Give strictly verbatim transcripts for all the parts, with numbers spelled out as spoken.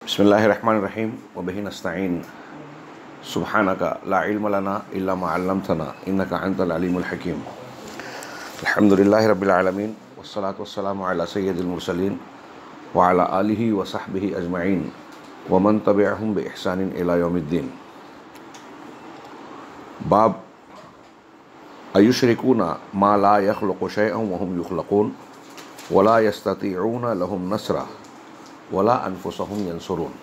बिस्मिल्लाहिर्रहमानिर्रहीम व बिही नस्तईन सुब्हानका ला इल्म लना इल्ला मा अल्लमतना इन्नका अंतल अलीमुल हकीम। अल्हम्दुलिल्लाहि रब्बिल आलमीन वस्सलातु वस्सलामु अला सय्यिदिल मुरसलीन व अला आलिहि व सहबिहि अजमईन व मन तबिअहुम बि इहसानिन इला यौमिद्दीन। बाब अयुशरिकूना मा ला यख्लुकु शैअन व हुम युख्लकून व ला यस्ततीऊना लहुम नस्रा वला अनफुसहुम यंसुरून।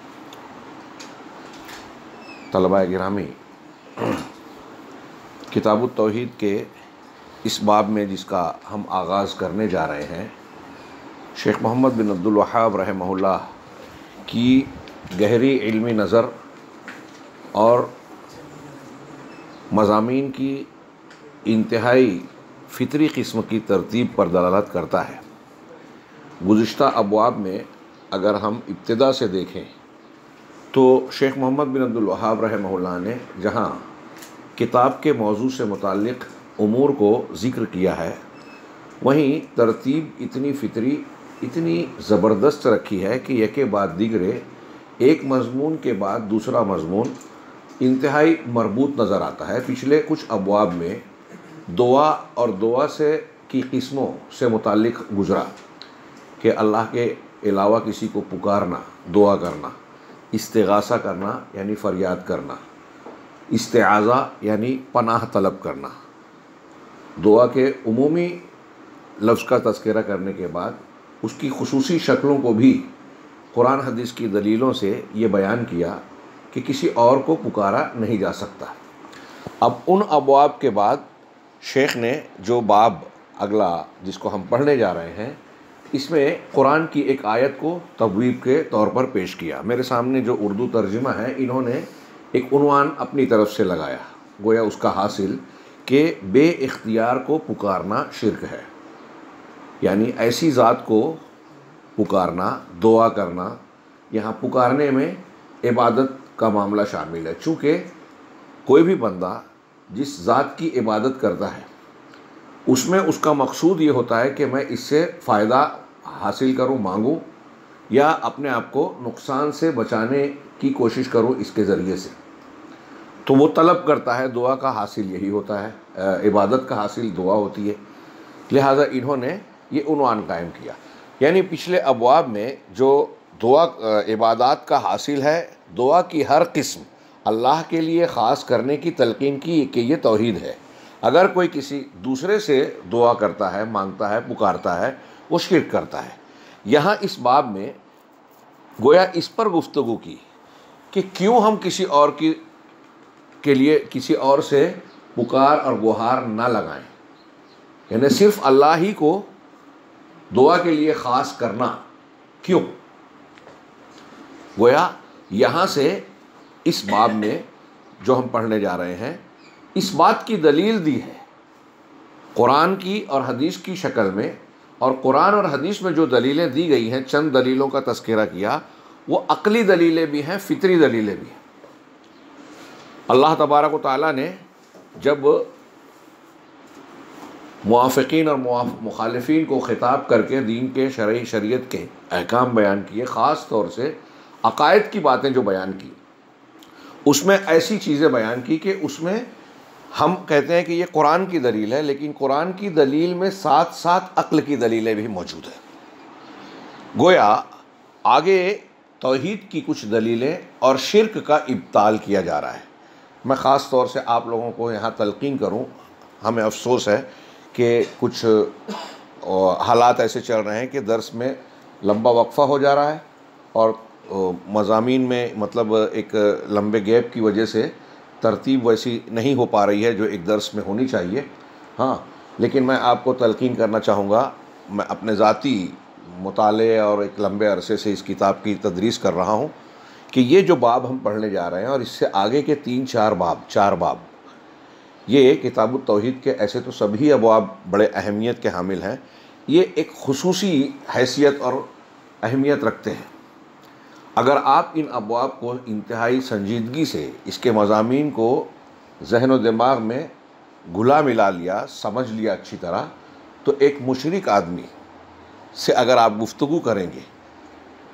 तलबा गिरामी, किताबुत तौहीद के इस बाब में जिसका हम आगाज़ करने जा रहे हैं, शेख मोहम्मद बिन अब्दुल वहाब रहमहुल्लाह की गहरी इल्मी नज़र और मज़ामीन की इंतहाई फ़ितरी किस्म की तरतीब पर दलालत करता है। गुज़िश्ता अबवाब में अगर हम इब्तिदा से देखें तो शेख मोहम्मद बिन अब्दुल वहाब रहमहुल्लाह ने जहाँ किताब के मौजू से मुताल्लिक़ उमूर को ज़िक्र किया है, वहीं तरतीब इतनी फ़ितरी, इतनी ज़बरदस्त रखी है कि यके बाद दिगरे एक मज़मून के बाद दूसरा मज़मून इंतहाई मरबूत नज़र आता है। पिछले कुछ अबवाब में दुआ और दुआ से की किस्मों से मुताल्लिक़ गुज़रा कि अल्लाह के अलावा किसी को पुकारना, दुआ करना, इस्तिगासा करना यानी फ़रियाद करना, इस्तिआज़ा यानी पनाह तलब करना। दुआ के उमूमी लफ्ज़ का तज़किरा करने के बाद उसकी खुसूसी शक्लों को भी कुरान हदीस की दलीलों से ये बयान किया कि किसी और को पुकारा नहीं जा सकता। अब उन अबवाब के बाद शेख ने जो बाब अगला जिसको हम पढ़ने जा रहे हैं, इसमें कुरान की एक आयत को तबवीब के तौर पर पेश किया। मेरे सामने जो उर्दू तर्जुमा है, इन्होंने एक उन्वान अपनी तरफ से लगाया, गोया उसका हासिल कि बे इख्तियार को पुकारना शिर्क है, यानी ऐसी ज़ात को पुकारना, दुआ करना। यहाँ पुकारने में इबादत का मामला शामिल है, चूँकि कोई भी बंदा जिस ज़ात की इबादत करता है उसमें उसका मकसूद ये होता है कि मैं इससे फ़ायदा हासिल करूं, मांगूं, या अपने आप को नुकसान से बचाने की कोशिश करूं इसके ज़रिए से, तो वो तलब करता है। दुआ का हासिल यही होता है, इबादत का हासिल दुआ होती है। लिहाजा इन्होंने ये उन्वान कायम किया, यानी पिछले अबवाब में जो दुआ इबादत का हासिल है, दुआ की हर किस्म अल्लाह के लिए ख़ास करने की तलकीन की कि ये तौहीद है। अगर कोई किसी दूसरे से दुआ करता है, मांगता है, पुकारता है, वो शिर्क करता है। यहाँ इस बाब में गोया इस पर गुफ्तगू की कि क्यों हम किसी और की के लिए किसी और से पुकार और गुहार ना लगाएं, यानी सिर्फ अल्लाह ही को दुआ के लिए ख़ास करना क्यों। गोया यहाँ से इस बाब में जो हम पढ़ने जा रहे हैं, इस बात की दलील दी है कुरान की और हदीस की शक्ल में, और कुरान और हदीस में जो दलीलें दी गई हैं, चंद दलीलों का तज़किरा किया, वो अक़ली दलीलें भी हैं, फ़ितरी दलीलें भी हैं। अल्लाह तबारक व तआला ने जब मुआफ़िक़ीन और मुखालिफ़ीन को ख़िताब करके दीन के शरई शरीयत के अहकाम बयान किए, ख़ास तौर से अक़ायद की बातें जो बयान की, उसमें ऐसी चीज़ें बयान की कि उसमें हम कहते हैं कि ये कुरान की दलील है, लेकिन कुरान की दलील में साथ साथ अक्ल की दलीलें भी मौजूद हैं। गोया आगे तौहीद की कुछ दलीलें और शिर्क का इब्ताल किया जा रहा है। मैं ख़ास तौर से आप लोगों को यहाँ तलकीन करूँ, हमें अफसोस है कि कुछ हालात ऐसे चल रहे हैं कि दर्स में लंबा वक्फ़ा हो जा रहा है और मज़ामीन में मतलब एक लंबे गैप की वजह से तरतीब वैसी नहीं हो पा रही है जो एक दर्स में होनी चाहिए। हाँ, लेकिन मैं आपको तलकीन करना चाहूँगा, मैं अपने ज़ाती मुताले और एक लंबे अरसे से इस किताब की तदरीस कर रहा हूँ कि ये जो बाब हम पढ़ने जा रहे हैं और इससे आगे के तीन चार बाब चार बाब ये किताबुत तौहीद के, ऐसे तो सभी अबवाब बड़े अहमियत के हामिल हैं, ये एक खुसूसी हैसियत और अहमियत रखते हैं। अगर आप इन अबवाब को इंतहाई संजीदगी से इसके मज़ामीन को जहन व दिमाग में घुला मिला लिया, समझ लिया अच्छी तरह, तो एक मुशरिक आदमी से अगर आप गुफ्तगू करेंगे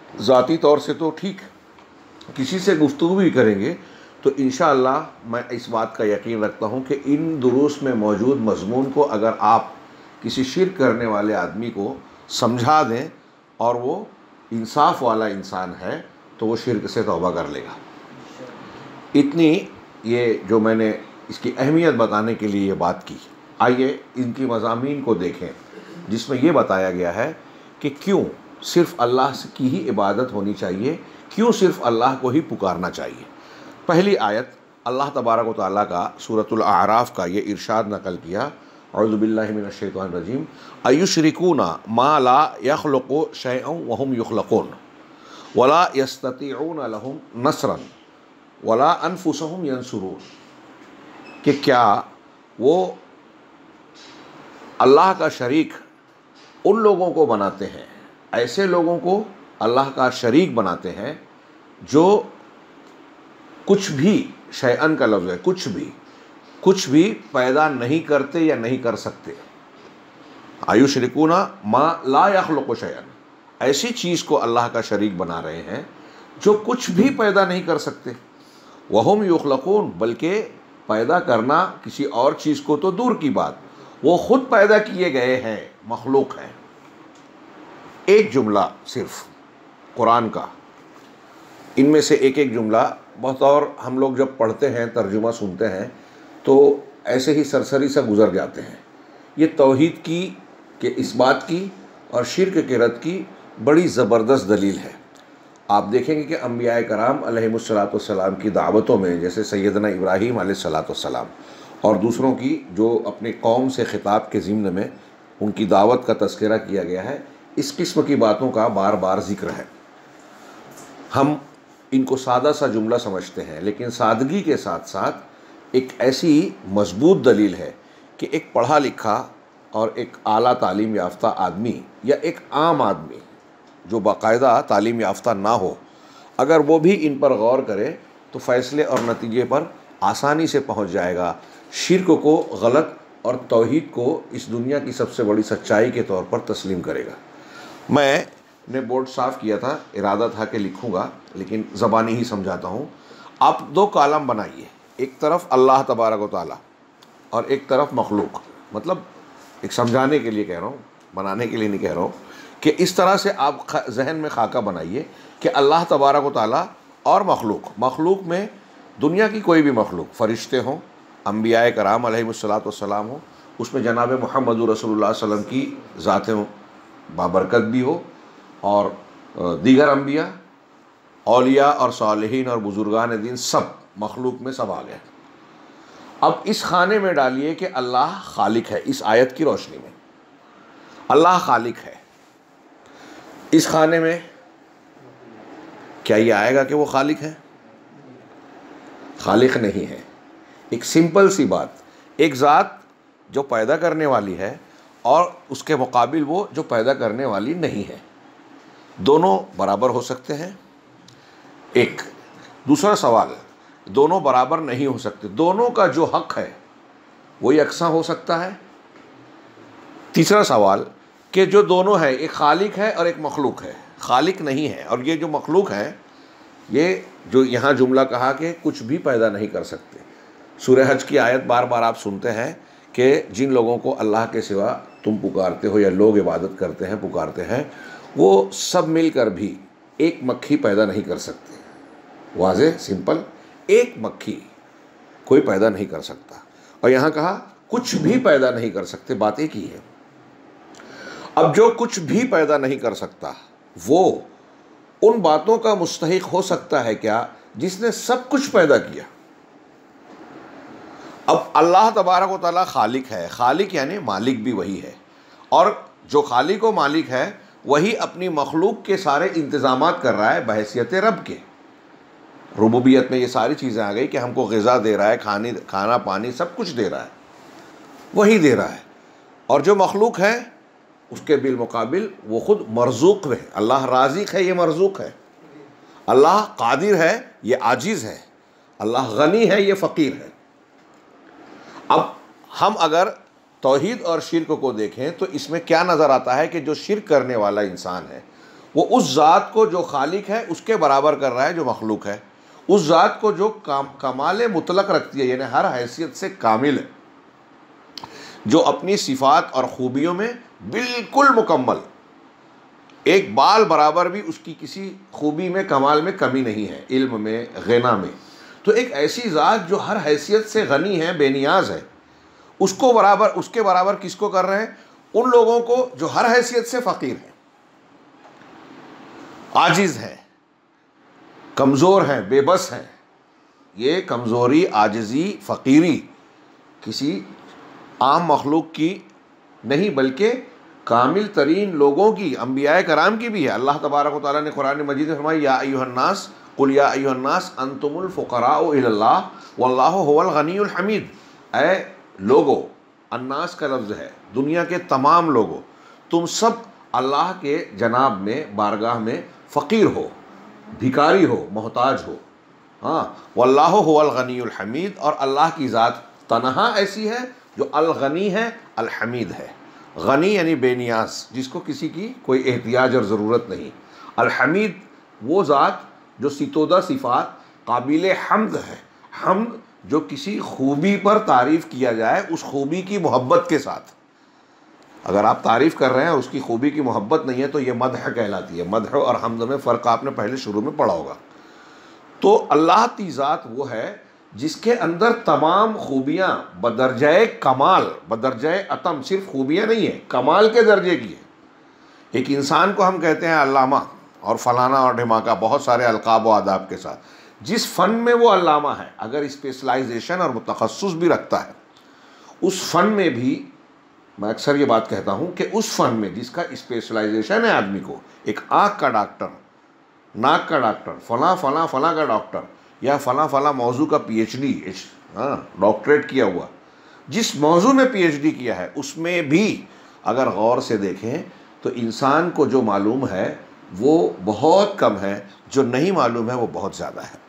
ज़ाती तौर से तो ठीक, किसी से गुफ्तगू भी करेंगे तो इंशाअल्लाह मैं इस बात का यकीन रखता हूँ कि इन दुरूस में मौजूद मज़मून को अगर आप किसी शिर्क करने वाले आदमी को समझा दें और वो इंसाफ वाला इंसान है तो वो शिर्क से तौबा कर लेगा। इतनी ये जो मैंने इसकी अहमियत बताने के लिए ये बात की। आइए इनकी मज़ामीन को देखें जिसमें ये बताया गया है कि क्यों सिर्फ़ अल्लाह की ही इबादत होनी चाहिए, क्यों सिर्फ़ अल्लाह को ही पुकारना चाहिए। पहली आयत अल्लाह तबारक व तआला का सूरतुल आराफ का ये इरशाद नकल किया, औज़ु बिल्लाहि मिनश शैतानिर रजीम, अयुश्रिकूना मा ला यख़्लुक़ु शैअन व हुम युख़्लक़ून वला यस्ततीऊना लहुम नस्रन वला अनफुसहुम यंसुरून। कि क्या वो अल्लाह का शरीक उन लोगों को बनाते हैं, ऐसे लोगों को अल्लाह का शरीक बनाते हैं जो कुछ भी, शैअन का लफ्ज़ है, कुछ भी कुछ भी पैदा नहीं करते या नहीं कर सकते। आयुश्रिकूना मा ला यख़्लुक़ु शैअन, ऐसी चीज़ को अल्लाह का शरीक बना रहे हैं जो कुछ भी पैदा नहीं कर सकते। वहुम युख़्लक़ून, बल्कि पैदा करना किसी और चीज़ को तो दूर की बात, वो ख़ुद पैदा किए गए हैं, मखलूक हैं। एक जुमला सिर्फ कुरान का, इनमें से एक एक जुमला बहुत, और हम लोग जब पढ़ते हैं, तर्जुमा सुनते हैं तो ऐसे ही सरसरी सा गुज़र जाते हैं। ये तौहीद की के इस बात की और शिर्क के रद्द की बड़ी ज़बरदस्त दलील है। आप देखेंगे कि अम्बिया कराम अलैहिमुस्सलातु वस्सलाम की दावतों में, जैसे सैयदना इब्राहीम अलैहिस्सलातु वस्सलाम और दूसरों की जो अपने कौम से ख़िताब के ज़िम्न में उनकी दावत का तज़किरा किया गया है, इस किस्म की बातों का बार बार ज़िक्र है। हम इनको सादा सा जुमला समझते हैं, लेकिन सादगी के साथ साथ एक ऐसी मजबूत दलील है कि एक पढ़ा लिखा और एक आला तालीम याफ्ता आदमी या एक आम आदमी जो बाकायदा तालीम याफ्ता ना हो, अगर वो भी इन पर गौर करे तो फ़ैसले और नतीजे पर आसानी से पहुंच जाएगा। शिर्क को गलत और तौहीद को इस दुनिया की सबसे बड़ी सच्चाई के तौर पर तस्लीम करेगा। मैंने बोर्ड साफ़ किया था, इरादा था कि लिखूँगा, लेकिन ज़बानी ही समझाता हूँ। आप दो कॉलम बनाइए, एक तरफ अल्लाह तबारक व तआला और एक तरफ मखलूक, मतलब एक समझाने के लिए कह रहा हूँ, बनाने के लिए नहीं कह रहा हूँ, कि इस तरह से आप जहन में खाका बनाइए कि अल्लाह तबारक व तआला और मखलूक, मखलूक में दुनिया की कोई भी मखलूक, फ़रिश्ते हों, अम्बिया कराम अलैहिमुस्सलातु वस्सलाम हो, उसमें जनाब मुहम्मदुर रसूलुल्लाह सल्लल्लाहु अलैहि वसल्लम की ज़ातें बाबरकत भी हो, और दीगर अम्बिया, औलिया और सालिहीन और बुज़ुर्गान दीन सब मखलूक में सब आ गए। अब इस खाने में डालिए कि अल्लाह खालिक है। इस आयत की रोशनी में अल्लाह खालिक है, इस खाने में क्या ये आएगा कि वो खालिक है? खालिक नहीं है। एक सिंपल सी बात, एक ज़ात जो पैदा करने वाली है और उसके मुकाबिल वो जो पैदा करने वाली नहीं है, दोनों बराबर हो सकते हैं? एक। दूसरा सवाल, दोनों बराबर नहीं हो सकते, दोनों का जो हक है वो यकसां हो सकता है? तीसरा सवाल कि जो दोनों है, एक खालिक है और एक मखलूक है, खालिक नहीं है, और ये जो मखलूक है, ये जो यहाँ जुमला कहा कि कुछ भी पैदा नहीं कर सकते। सूरह हज की आयत बार बार आप सुनते हैं कि जिन लोगों को अल्लाह के सिवा तुम पुकारते हो या लोग इबादत करते हैं, पुकारते हैं, वो सब मिलकर भी एक मक्खी पैदा नहीं कर सकते। वाज़ेह, सिंपल, एक मक्खी कोई पैदा नहीं कर सकता। और यहाँ कहा कुछ भी पैदा नहीं कर सकते, बात एक ही है। अब जो कुछ भी पैदा नहीं कर सकता वो उन बातों का मुस्तहिक हो सकता है क्या जिसने सब कुछ पैदा किया? अब अल्लाह तबारक व तआला खालिक है, खालिक यानी मालिक भी वही है, और जो खालिक व मालिक है वही अपनी मखलूक के सारे इंतज़ामात कर रहा है बहैसियत रब के। रुबूबियत में ये सारी चीज़ें आ गई कि हमको ग़िज़ा दे रहा है, खाने खाना पानी सब कुछ दे रहा है, वही दे रहा है। और जो मखलूक है उसके बिलमुकाबिल वो ख़ुद मरज़ूक़ है। अल्लाह राज़िक़ है, ये मरज़ूक़ है। अल्लाह क़ादिर है, ये आजिज़ है। अल्लाह गनी है, ये फ़कीर है। अब हम अगर तौहीद और शिर्क को देखें तो इसमें क्या नज़र आता है कि जो शिर्क करने वाला इंसान है वो उस ज़ात को जो खालिक है उसके बराबर कर रहा है जो मखलूक है, उस ज़ात को जो काम कमाल मुतलक रखती है, यानी हर हैसियत से कामिल है, जो अपनी सिफ़ात और ख़ूबियों में बिल्कुल मुकम्मल, एक बाल बराबर भी उसकी किसी खूबी में कमाल में कमी नहीं है, इल्म में, ग़िना में। तो एक ऐसी ज़ात जो हर हैसियत से गनी है, बेनियाज है, उसको बराबर, उसके बराबर किसको कर रहे हैं? उन लोगों को जो हर हैसियत से फ़कीर है, आजिज़ है, कमज़ोर हैं, बेबस हैं। ये कमज़ोरी, आजिज़ी, फ़कीरी किसी आम मखलूक की नहीं बल्कि कामिल तरीन लोगों की, अंबियाए कराम की भी है। अल्लाह तबारक व तआला ने कुरान मजीद में फरमाया, या अय्युहन्नास कुल या अय्युहन्नास अंतुमुल फुक़राउ इलल्लाह वल्लाहु हुवल गनियुल हमीद। ऐ लोगो, अन्नास का लफ्ज़ है दुनिया के तमाम लोगों, तुम सब अल्लाह के जनाब में, बारगाह में फ़कीर हो, भिकारी हो, मोहताज हो। हाँ, वल्लाहु हुवल गनियुल हमीद, और अल्लाह की ज़ात तनहा ऐसी है जो अल गनी है, अल हमीद है। गनी यानी बेनियाज, जिसको किसी की कोई एहतियाज और ज़रूरत नहीं। अल हमीद वो ज़ात जो सितोदा सिफ़ात काबिल हम्द है, हम्द जो किसी खूबी पर तारीफ़ किया जाए, उस खूबी की मोहब्बत के साथ। अगर आप तारीफ़ कर रहे हैं और उसकी खूबी की मोहब्बत नहीं है तो ये मदह कहलाती है। मदह और हम्द में फ़र्क आपने पहले शुरू में पढ़ा होगा। तो अल्लाह की ज़ात वो है जिसके अंदर तमाम खूबियाँ बदरजाए कमाल, बदरजाए अतम, सिर्फ खूबियाँ नहीं है, कमाल के दर्जे की है। एक इंसान को हम कहते हैं अल्लामा और फलाना और ढिमाका, बहुत सारे अलकाब व आदाब के साथ। जिस फ़न में वो अल्लामा है, अगर स्पेशलाइजेशन और तखस्सुस भी रखता है, उस फ़न में भी मैं अक्सर ये बात कहता हूँ कि उस फ़न में जिसका स्पेशलाइजेशन है आदमी को, एक आँख का डॉक्टर, नाक का डॉक्टर, फ़ला फ़ला फ़ला का डॉक्टर, या फ़ला फ़ला मौजू का पीएचडी, हाँ डॉक्टरेट किया हुआ, जिस मौजू में पीएचडी किया है, उसमें भी अगर गौर से देखें तो इंसान को जो मालूम है वो बहुत कम है, जो नहीं मालूम है वो बहुत ज़्यादा है।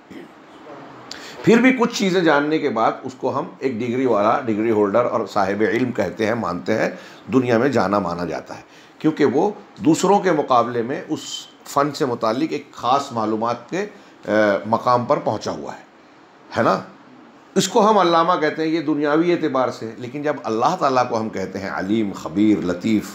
फिर भी कुछ चीज़ें जानने के बाद उसको हम एक डिग्री वाला, डिग्री होल्डर और साहिब इल्म कहते हैं, मानते हैं, दुनिया में जाना माना जाता है, क्योंकि वो दूसरों के मुकाबले में उस फ़न से मुतालिक एक ख़ास मालूमात के मकाम पर पहुंचा हुआ है, है ना। इसको हम अल्लामा कहते हैं, ये दुनियावी एतबार से। लेकिन जब अल्लाह ताला को हम कहते हैं अलीम, ख़बीर, लतीफ़,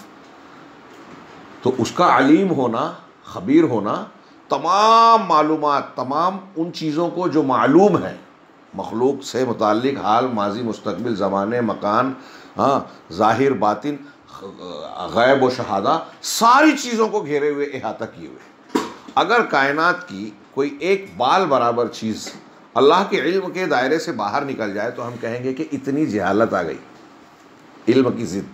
तो उसका अलीम होना, ख़बीर होना, तमाम मालूमात, तमाम उन चीज़ों को जो मालूम है मखलूक से मुताल्लिक़, हाल, माजी, मुस्तक़बिल, ज़माने, मकान, हाँ, ज़ाहिर, बातिन, गैब व शहादा, सारी चीज़ों को घेरे हुए, इहाता किए हुए। अगर कायनात की कोई एक बाल बराबर चीज़ अल्लाह के इल्म के दायरे से बाहर निकल जाए तो हम कहेंगे कि इतनी जहालत आ गई, इल्म की ज़िद।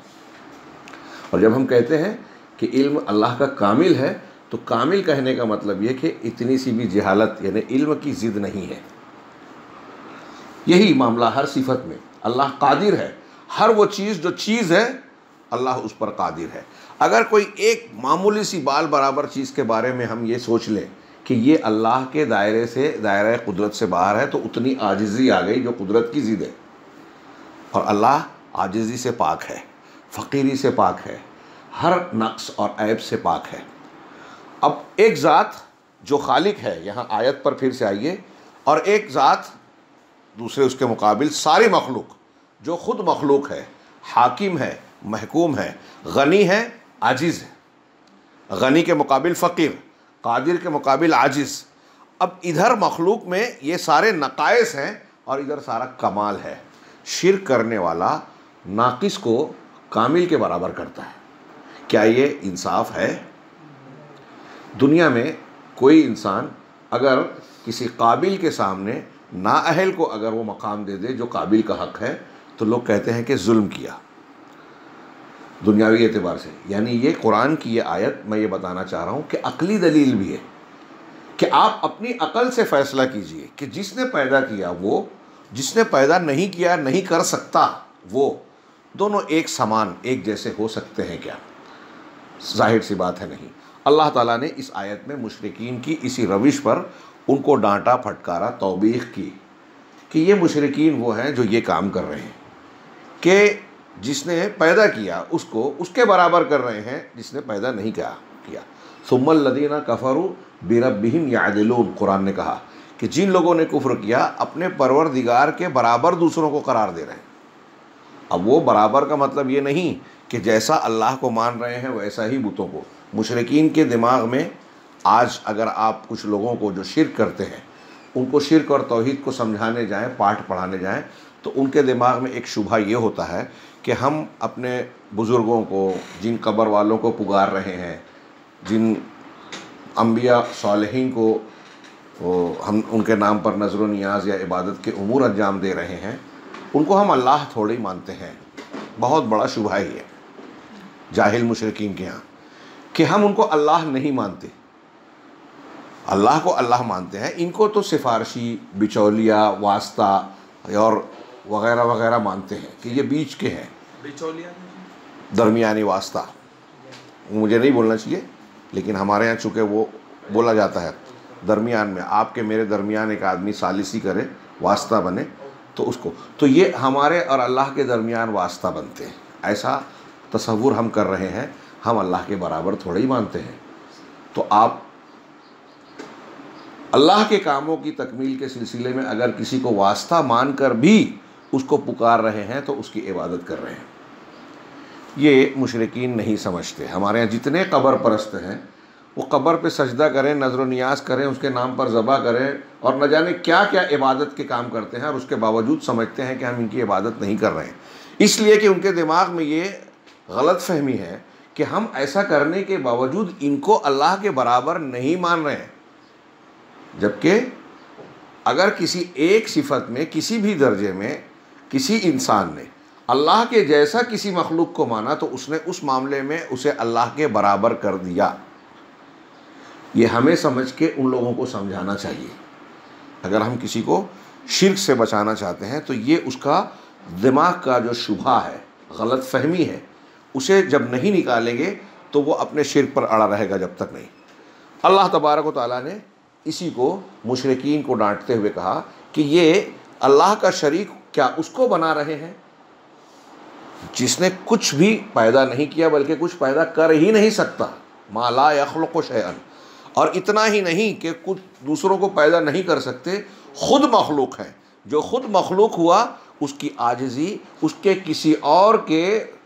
और जब हम कहते हैं कि इल्म अल्लाह का कामिल है, तो कामिल कहने का मतलब यह कि इतनी सी भी जहालत यानी इल्म की ज़िद नहीं है। यही मामला हर सिफत में। अल्लाह कादिर है, हर वो चीज़ जो चीज़ है अल्लाह उस पर कादिर है। अगर कोई एक मामूली सी बाल बराबर चीज़ के बारे में हम ये सोच लें कि ये अल्लाह के दायरे से, दायरे कुदरत से बाहर है, तो उतनी आजिज़ी आ गई जो कुदरत की ज़िद है। और अल्लाह आजिज़ी से पाक है, फ़कीरी से पाक है, हर नक्स और ऐब से पाक है। अब एक ज़ात जो खालिक है, यहाँ आयत पर फिर से आइए, और एक ज़ात दूसरे उसके मुकाबिल सारी मखलूक जो ख़ुद मखलूक है, हाकिम है, महकूम है, गनी है, आजिज़ है। गनी के मुकाबिल फ़कीर, कादिर के मुकाबिल आजिज़। अब इधर मखलूक में ये सारे नक़ाइस हैं और इधर सारा कमाल है। शिर्क करने वाला नाक़िस को कामिल के बराबर करता है। क्या ये इंसाफ है? दुनिया में कोई इंसान अगर किसी काबिल के सामने नाअहल को अगर वो मकाम दे दे जो काबिल का हक़ है, तो लोग कहते हैं कि जुल्म किया, दुनियावी एतबार से। यानी ये कुरान की ये आयत, मैं ये बताना चाह रहा हूँ कि अक़ली दलील भी है कि आप अपनी अक़ल से फ़ैसला कीजिए कि जिसने पैदा किया वो, जिसने पैदा नहीं किया, नहीं कर सकता वो, दोनों एक समान, एक जैसे हो सकते हैं क्या? ज़ाहिर सी बात है नहीं। अल्लाह ताला ने इस आयत में मुशरिकीन की इसी रविश पर उनको डांटा, फटकारा, तौबीख की कि ये मुशरिकीन वो हैं जो ये काम कर रहे हैं कि जिसने पैदा किया उसको उसके बराबर कर रहे हैं जिसने पैदा नहीं किया किया सुम्मल लदीना कफरू बिरब्बिहिम यादिलून, कुरान ने कहा कि जिन लोगों ने कुफ्र किया अपने परवरदिगार के बराबर दूसरों को करार दे रहे हैं। अब वो बराबर का मतलब ये नहीं कि जैसा अल्लाह को मान रहे हैं वैसा ही बुतों को। मुशरिकीन के दिमाग में आज अगर आप कुछ लोगों को जो शिर्क करते हैं उनको शिर्क और तौहीद को समझाने जाएं, पाठ पढ़ाने जाएं, तो उनके दिमाग में एक शुबहा ये होता है कि हम अपने बुज़ुर्गों को, जिन कब्र वालों को पुकार रहे हैं, जिन अम्बिया सालिहीन को वो हम उनके नाम पर नज़र व नियाज या इबादत के उमूर अंजाम दे रहे हैं, उनको हम अल्लाह थोड़ी मानते हैं। बहुत बड़ा शुबहा ही है जाहिल मुशरिकीन के यहाँ कि हम उनको अल्लाह नहीं मानते, अल्लाह को अल्लाह मानते हैं। इनको तो सिफारशी, बिचौलिया, वास्ता और वगैरह वगैरह मानते हैं कि ये बीच के हैं, बिचौलिया दरमियानी वास्ता। मुझे नहीं बोलना चाहिए लेकिन हमारे यहाँ चूँकि वो बोला जाता है दरमियान में, आपके मेरे दरमियान एक आदमी सालिसी करे, वास्ता बने, तो उसको, तो ये हमारे और अल्लाह के दरमियान वास्ता बनते हैं। ऐसा तसव्वुर हम कर रहे हैं, हम अल्लाह के बराबर थोड़े ही मानते हैं। तो आप अल्लाह के कामों की तकमील के सिलसिले में अगर किसी को वास्ता मानकर भी उसको पुकार रहे हैं तो उसकी इबादत कर रहे हैं। ये मुशरिकीन नहीं समझते। हमारे यहाँ जितने कब्र परस्त हैं वो कब्र पे सजदा करें, नज़र नियाज करें, उसके नाम पर ज़बा करें और न जाने क्या क्या इबादत के काम करते हैं, और उसके बावजूद समझते हैं कि हम इनकी इबादत नहीं कर रहे हैं, इसलिए कि उनके दिमाग में ये गलत फहमी है कि हम ऐसा करने के बावजूद इनको अल्लाह के बराबर नहीं मान रहे हैं। जबकि अगर किसी एक सिफत में, किसी भी दर्जे में किसी इंसान ने अल्लाह के जैसा किसी मखलूक को माना तो उसने उस मामले में उसे अल्लाह के बराबर कर दिया। ये हमें समझ के उन लोगों को समझाना चाहिए। अगर हम किसी को शिर्क से बचाना चाहते हैं तो ये उसका दिमाग का जो शुबहा है, गलत फहमी है, उसे जब नहीं निकालेंगे तो वो अपने शिर्क पर अड़ा रहेगा जब तक नहीं। अल्लाह तबारक व तआला ने इसी को मुशरिकीन को डांटते हुए कहा कि ये अल्लाह का शरीक क्या उसको बना रहे हैं जिसने कुछ भी पैदा नहीं किया, बल्कि कुछ पैदा कर ही नहीं सकता। मा ला यख्लुक़ु शैअन, और इतना ही नहीं कि कुछ दूसरों को पैदा नहीं कर सकते, ख़ुद मखलूक हैं। जो ख़ुद मखलूक हुआ उसकी आजिज़ी, उसके किसी और के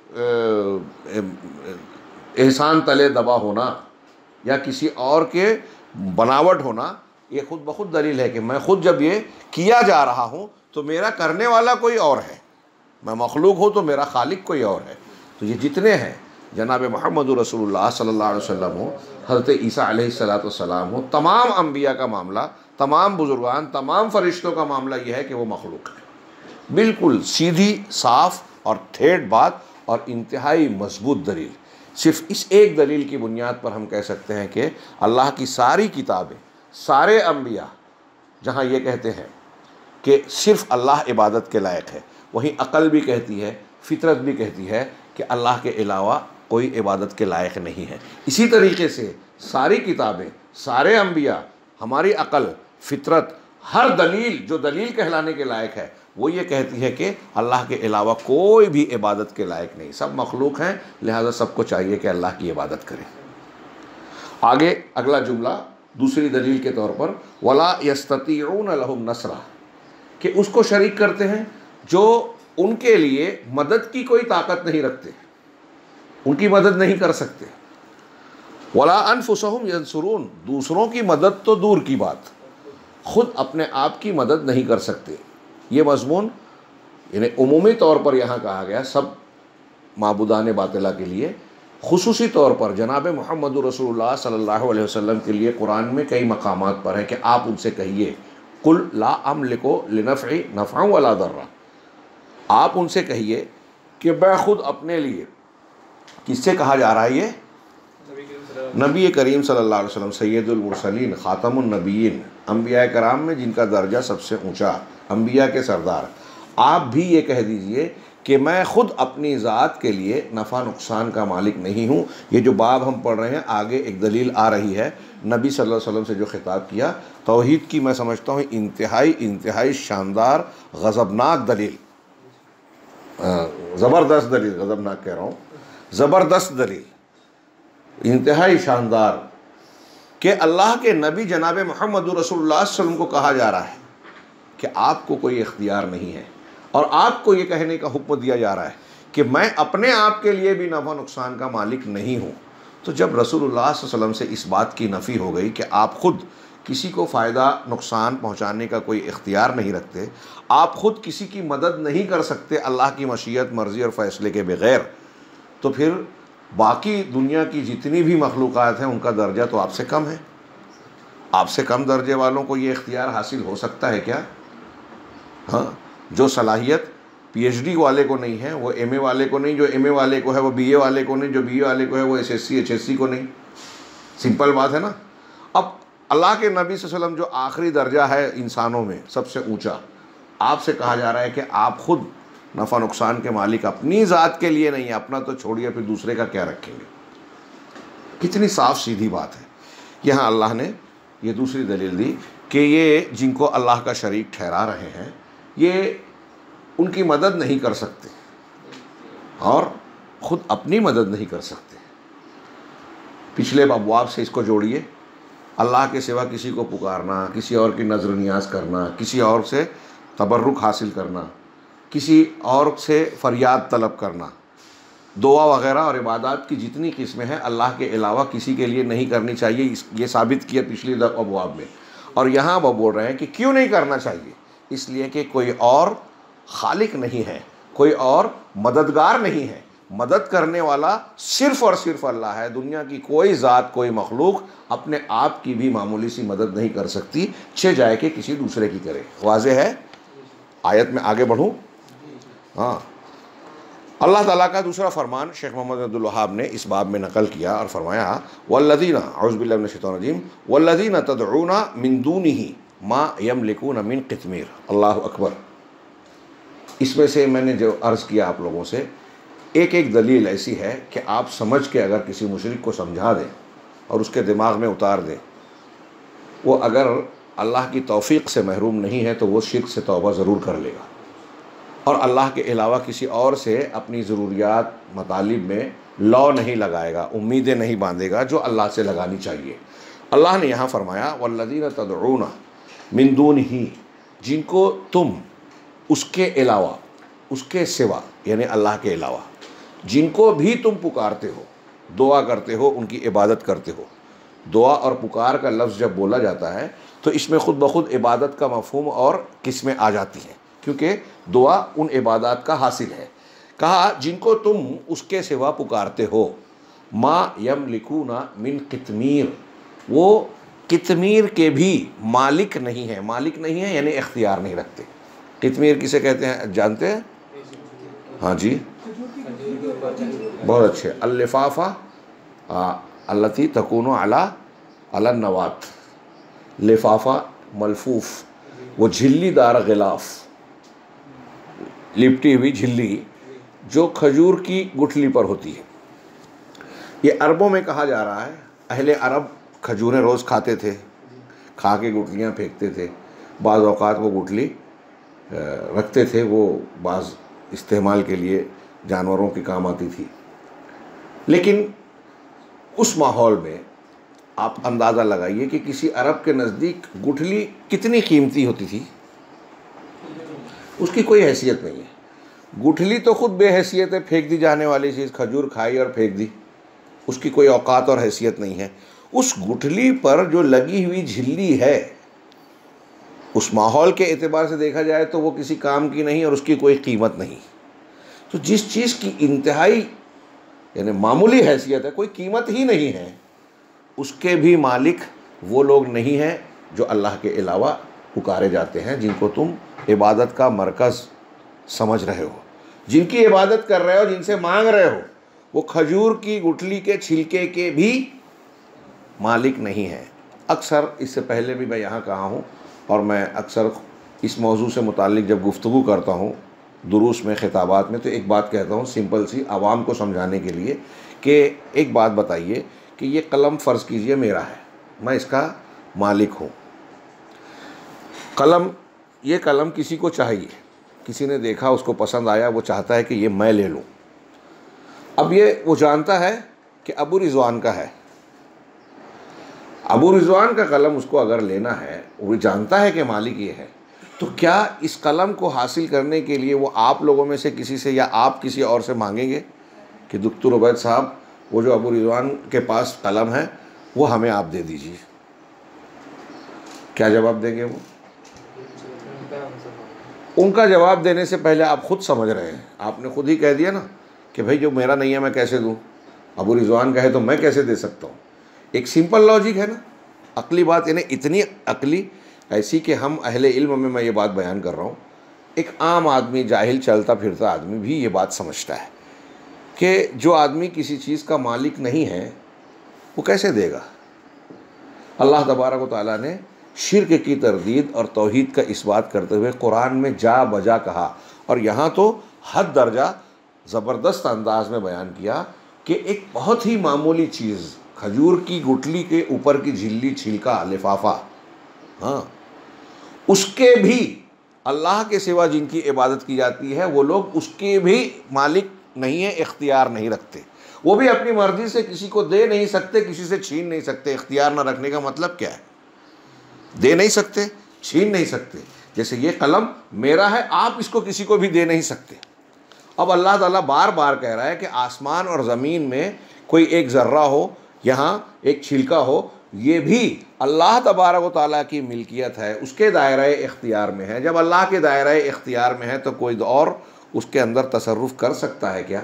एहसान तले दबा होना या किसी और के बनावट होना, ये खुद ब खुद दलील है कि मैं खुद जब ये किया जा रहा हूँ तो मेरा करने वाला कोई और है, मैं मखलूक हूँ तो मेरा खालिक कोई और है। तो ये जितने हैं, जनाब मोहम्मद रसूलुल्लाह सल्लल्लाहु अलैहि वसल्लम हो, हज़रत ईसा अलैहिस्सलातु वस्सलाम हो, तमाम अम्बिया का मामला, तमाम बुजुर्गान, तमाम फरिश्तों का मामला यह है कि वो मखलूक है। बिल्कुल सीधी, साफ और ठेठ बात और इंतहाई मजबूत दलील। सिर्फ इस एक दलील की बुनियाद पर हम कह सकते हैं कि अल्लाह की सारी किताबें, सारे अम्बिया जहाँ ये कहते हैं कि सिर्फ़ अल्लाह इबादत के लायक है, वहीं अक़ल भी कहती है, फितरत भी कहती है कि अल्लाह के अलावा कोई इबादत के लायक नहीं है। इसी तरीके से सारी किताबें, सारे अम्बिया, हमारी अक़ल, फितरत, हर दलील जो दलील कहलाने के लायक है वो ये कहती है कि अल्लाह के अलावा कोई भी इबादत के लायक नहीं, सब मखलूक हैं, लिहाजा सबको चाहिए कि अल्लाह की इबादत करें। आगे अगला जुमला दूसरी दलील के तौर पर, वला यस्ततीऊन लहुम नसरा, कि उसको शरीक करते हैं जो उनके लिए मदद की कोई ताकत नहीं रखते, उनकी मदद नहीं कर सकते। वला अनफुसहुम यंसुरून, दूसरों की मदद तो दूर की बात, ख़ुद अपने आप की मदद नहीं कर सकते। ये मज़मून यानी उमूमी तौर पर यहाँ कहा गया सब माबूदान बातिला के लिए, खुसूसी तौर पर जनाब मोहम्मद रसूलुल्लाह सल्लल्लाहु अलैहि वसल्लम के लिए कुरान में कई मकामात पर है कि आप उनसे कहिए, कुल ला अमलिकु लिनफ़ई नफ़अन वला दर्रा, आप उनसे कहिए कि मैं ख़ुद अपने लिए, किससे कहा जा रहा है ये? नबी करीम सल्लल्लाहु अलैहि वसल्लम, सैयदुल मुरसलीन, ख़ातमुन नबीयीन, अम्बिया कराम में जिनका दर्जा सबसे ऊँचा, अम्बिया के सरदार, आप भी ये कह दीजिए कि मैं ख़ुद अपनी ज़ात के लिए नफ़ा नुकसान का मालिक नहीं हूँ। ये जो बाब हम पढ़ रहे हैं, आगे एक दलील आ रही है नबी सल्लल्लाहु अलैहि वसल्लम से जो ख़िताब किया, तौहीद की मैं समझता हूँ इंतहाई इंतहाई शानदार गज़बनाक दलील, ज़बरदस्त दलील, गज़बनाक कह रहा हूँ, ज़बरदस्त दलील, इंतहाई शानदार कि अल्लाह के नबी जनाब मोहम्मद रसूलुल्लाह सल्लल्लाहु अलैहि वसल्लम को कहा जा रहा है कि आपको कोई इख्तियार नहीं है और आपको ये कहने का हुक्म दिया जा रहा है कि मैं अपने आप के लिए भी नफ़ा नुकसान का मालिक नहीं हूँ। तो जब रसूलुल्लाह सल्लल्लाहु अलैहि वसल्लम से इस बात की नफ़ी हो गई कि आप ख़ुद किसी को फ़ायदा नुकसान पहुँचाने का कोई इख्तियार नहीं रखते, आप ख़ुद किसी की मदद नहीं कर सकते अल्लाह की मशीयत मर्ज़ी और फ़ैसले के बग़ैर, तो फिर बाकी दुनिया की जितनी भी मखलूक़ात हैं उनका दर्जा तो आपसे कम है। आपसे कम दर्जे वालों को ये इख्तियार हासिल हो सकता है क्या? हाँ, जो सलाहियत पीएचडी वाले को नहीं है वो एमए वाले को नहीं, जो एमए वाले को है वो बीए वाले को नहीं, जो बीए वाले को है वो एसएससी एचएससी को नहीं। सिंपल बात है ना। अब अल्लाह के नबी सल्लल्लाहु अलैहि वसल्लम जो आखिरी दर्जा है इंसानों में सबसे ऊंचा, आपसे कहा जा रहा है कि आप खुद नफ़ा नुकसान के मालिक अपनी ज़ात के लिए नहीं है, अपना तो छोड़िए फिर दूसरे का क्या रखेंगे। कितनी साफ सीधी बात है। यहाँ अल्लाह ने ये दूसरी दलील दी कि ये जिनको अल्लाह का शरीक ठहरा रहे हैं ये उनकी मदद नहीं कर सकते और ख़ुद अपनी मदद नहीं कर सकते। पिछले अबवाब से इसको जोड़िए। अल्लाह के सिवा किसी को पुकारना, किसी और की नज़र नियाज करना, किसी और से तबर्रुक हासिल करना, किसी और से फ़रियाद तलब करना, दुआ वग़ैरह और इबादत की जितनी किस्में हैं अल्लाह के अलावा किसी के लिए नहीं करनी चाहिए। इस ये साबित किया पिछली अबवाब में। और यहाँ वो बोल रहे हैं कि क्यों नहीं करना चाहिए, इसलिए कि कोई और खालिक नहीं है, कोई और मददगार नहीं है। मदद करने वाला सिर्फ़ और सिर्फ अल्लाह है। दुनिया की कोई ज़ात, कोई मखलूक अपने आप की भी मामूली सी मदद नहीं कर सकती, छे जाए कि किसी दूसरे की करे। वाज़ेह है। आयत में आगे बढ़ूँ। हाँ, अल्लाह ताला का दूसरा फरमान शेख मोहम्मद अब्दुल वहाब ने इस बाब में नकल किया और फरमाया वल्लज़ीना औज़ु बिल्लाहि मिनश शैतानिर रजीम वल्लज़ीना तदऊना मिन दूनिही मा यमलिकूना मिन क़ित्मीर। अल्लाह अकबर। इसमें से मैंने जो अर्ज़ किया आप लोगों से, एक एक दलील ऐसी है कि आप समझ के अगर किसी मुशरिक को समझा दें और उसके दिमाग में उतार दें, वो अगर अल्लाह की तौफ़ीक़ से महरूम नहीं है तो वो शिर्क से तौबा ज़रूर कर लेगा और अल्लाह के अलावा किसी और से अपनी ज़रूरियात मतालिब में लौ नहीं लगाएगा, उम्मीदें नहीं बांधेगा जो अल्लाह से लगानी चाहिए। अल्लाह ने यहाँ फरमाया वल्लज़ीना तदऊना मिन दूनिही, जिनको तुम उसके अलावा, उसके सिवा यानी अल्लाह के अलावा जिनको भी तुम पुकारते हो, दुआ करते हो, उनकी इबादत करते हो। दुआ और पुकार का लफ्ज़ जब बोला जाता है तो इसमें ख़ुद ब खुद इबादत का मफ़हूम और किस्में आ जाती हैं, क्योंकि दुआ उन इबादत का हासिल है। कहा जिनको तुम उसके सिवा पुकारते हो, मा यमलिकूना मिन क़ित्मीर, वो कितमीर के भी मालिक नहीं है। मालिक नहीं है यानी इख्तियार नहीं रखते। कितमीर किसे कहते हैं जानते हैं? हाँ जी, बहुत अच्छे। अल-लिफ़ाफ़ा अल्लती तकूनु अला अला नवात। लिफ़ाफ़ा मलफूफ़, वो झिल्लीदार गिलाफ़, लिपटी हुई झिल्ली जो खजूर की गुठली पर होती है। ये अरबों में कहा जा रहा है। अहले अरब खजूरें रोज़ खाते थे, खा के गुठलियाँ फेंकते थे। बाज़ औक़ात वो गुठली रखते थे, वो बाज़ इस्तेमाल के लिए जानवरों के काम आती थी। लेकिन उस माहौल में आप अंदाज़ा लगाइए कि किसी अरब के नज़दीक गुठली कितनी कीमती होती थी। उसकी कोई हैसियत नहीं है। गुठली तो ख़ुद बेहैसियत है, फेंक दी जाने वाली चीज़। खजूर खाई और फेंक दी, उसकी कोई औकात और हैसियत नहीं है। उस गुठली पर जो लगी हुई झिल्ली है, उस माहौल के एतबार से देखा जाए तो वो किसी काम की नहीं और उसकी कोई कीमत नहीं। तो जिस चीज़ की इंतहाई यानी मामूली हैसियत है, कोई कीमत ही नहीं है, उसके भी मालिक वो लोग नहीं हैं जो अल्लाह के अलावा पुकारे जाते हैं, जिनको तुम इबादत का मरकज़ समझ रहे हो, जिनकी इबादत कर रहे हो, जिनसे मांग रहे हो। वो खजूर की गुठली के छिलके के भी मालिक नहीं हैं। अक्सर इससे पहले भी मैं यहाँ कहा हूँ और मैं अक्सर इस मौजू से मुताल्लिक़ जब गुफ्तगू करता हूँ दुरूस में, खिताबात में, तो एक बात कहता हूँ सिंपल सी आवाम को समझाने के लिए कि एक बात बताइए कि ये कलम फ़र्ज़ कीजिए मेरा है, मैं इसका मालिक हूँ। कलम, ये कलम किसी को चाहिए, किसी ने देखा, उसको पसंद आया, वो चाहता है कि ये मैं ले लूँ। अब ये वो जानता है कि अबू रिज़वान का है, अबू रिजवान का कलम उसको अगर लेना है, वो जानता है कि मालिक ये है, तो क्या इस कलम को हासिल करने के लिए वो आप लोगों में से किसी से या आप किसी और से मांगेंगे कि दुक्तुर उबैद साहब वो जो अबू रिजवान के पास कलम है वो हमें आप दे दीजिए? क्या जवाब देंगे वो? उनका जवाब देने से पहले आप खुद समझ रहे हैं, आपने खुद ही कह दिया ना कि भाई जो मेरा नहीं है मैं कैसे दूँ, अबू रिजवान का है तो मैं कैसे दे सकता हूँ। एक सिंपल लॉजिक है ना, अकली बात, यानी इतनी अकली ऐसी कि हम अहले इल्म में मैं ये बात बयान कर रहा हूँ, एक आम आदमी, जाहिल चलता फिरता आदमी भी ये बात समझता है कि जो आदमी किसी चीज़ का मालिक नहीं है वो कैसे देगा। अल्लाह तबारक व तआला ने शिर्क की तरदीद और तौहीद का इस्बात करते हुए कुरान में जा बजा कहा, और यहाँ तो हद दर्जा ज़बरदस्त अंदाज में बयान किया कि एक बहुत ही मामूली चीज़, खजूर की गुठली के ऊपर की झिल्ली, छिलका, लिफाफा, हाँ, उसके भी अल्लाह के सिवा जिनकी इबादत की जाती है वो लोग उसके भी मालिक नहीं है, इख्तियार नहीं रखते। वो भी अपनी मर्ज़ी से किसी को दे नहीं सकते, किसी से छीन नहीं सकते। इख्तियार ना रखने का मतलब क्या है? दे नहीं सकते, छीन नहीं सकते। जैसे ये कलम मेरा है, आप इसको किसी को भी दे नहीं सकते। अब अल्लाह ताला बार बार कह रहा है कि आसमान और ज़मीन में कोई एक ज़र्रा हो, यहाँ एक छिलका हो, ये भी अल्लाह तबारक व तआला की मिल्कियत है, उसके दायरे इख्तियार में है। जब अल्लाह के दायरे इख्तियार में है तो कोई और उसके अंदर तसर्रुफ़ कर सकता है क्या?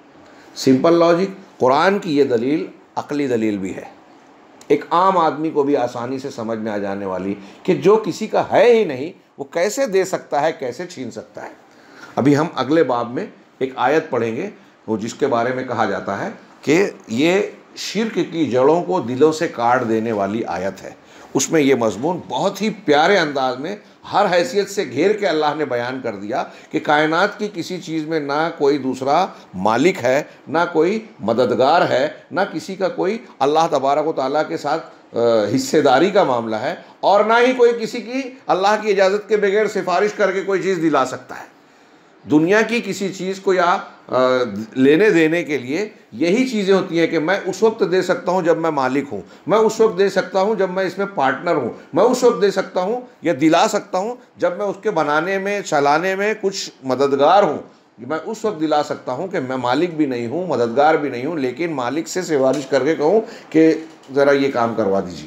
Simple logic. कुरान की ये दलील अक़ली दलील भी है, एक आम आदमी को भी आसानी से समझ में आ जाने वाली, कि जो किसी का है ही नहीं वो कैसे दे सकता है, कैसे छीन सकता है। अभी हम अगले बाब में एक आयत पढ़ेंगे वो जिसके बारे में कहा जाता है कि ये शिर्क की जड़ों को दिलों से काट देने वाली आयत है। उसमें ये मजमून बहुत ही प्यारे अंदाज में हर हैसियत से घेर के अल्लाह ने बयान कर दिया कि कायनात की किसी चीज़ में ना कोई दूसरा मालिक है, ना कोई मददगार है, ना किसी का कोई अल्लाह तबारक व तआला के साथ हिस्सेदारी का मामला है, और ना ही कोई किसी की अल्लाह की इजाज़त के बगैर सिफारिश करके कोई चीज़ दिला सकता है। दुनिया की किसी चीज़ को या आ, लेने देने के लिए यही चीज़ें होती हैं कि मैं उस वक्त दे सकता हूं जब मैं मालिक हूं, मैं उस वक्त दे सकता हूं जब मैं इसमें पार्टनर हूं, मैं उस वक्त दे सकता हूं या दिला सकता हूं जब मैं उसके बनाने में, चलाने में कुछ मददगार हूं। मैं उस वक्त दिला सकता हूं कि मैं मालिक भी नहीं हूं, मददगार भी नहीं हूं, लेकिन मालिक से सिफारिश करके कहूँ कि ज़रा ये काम करवा दीजिए।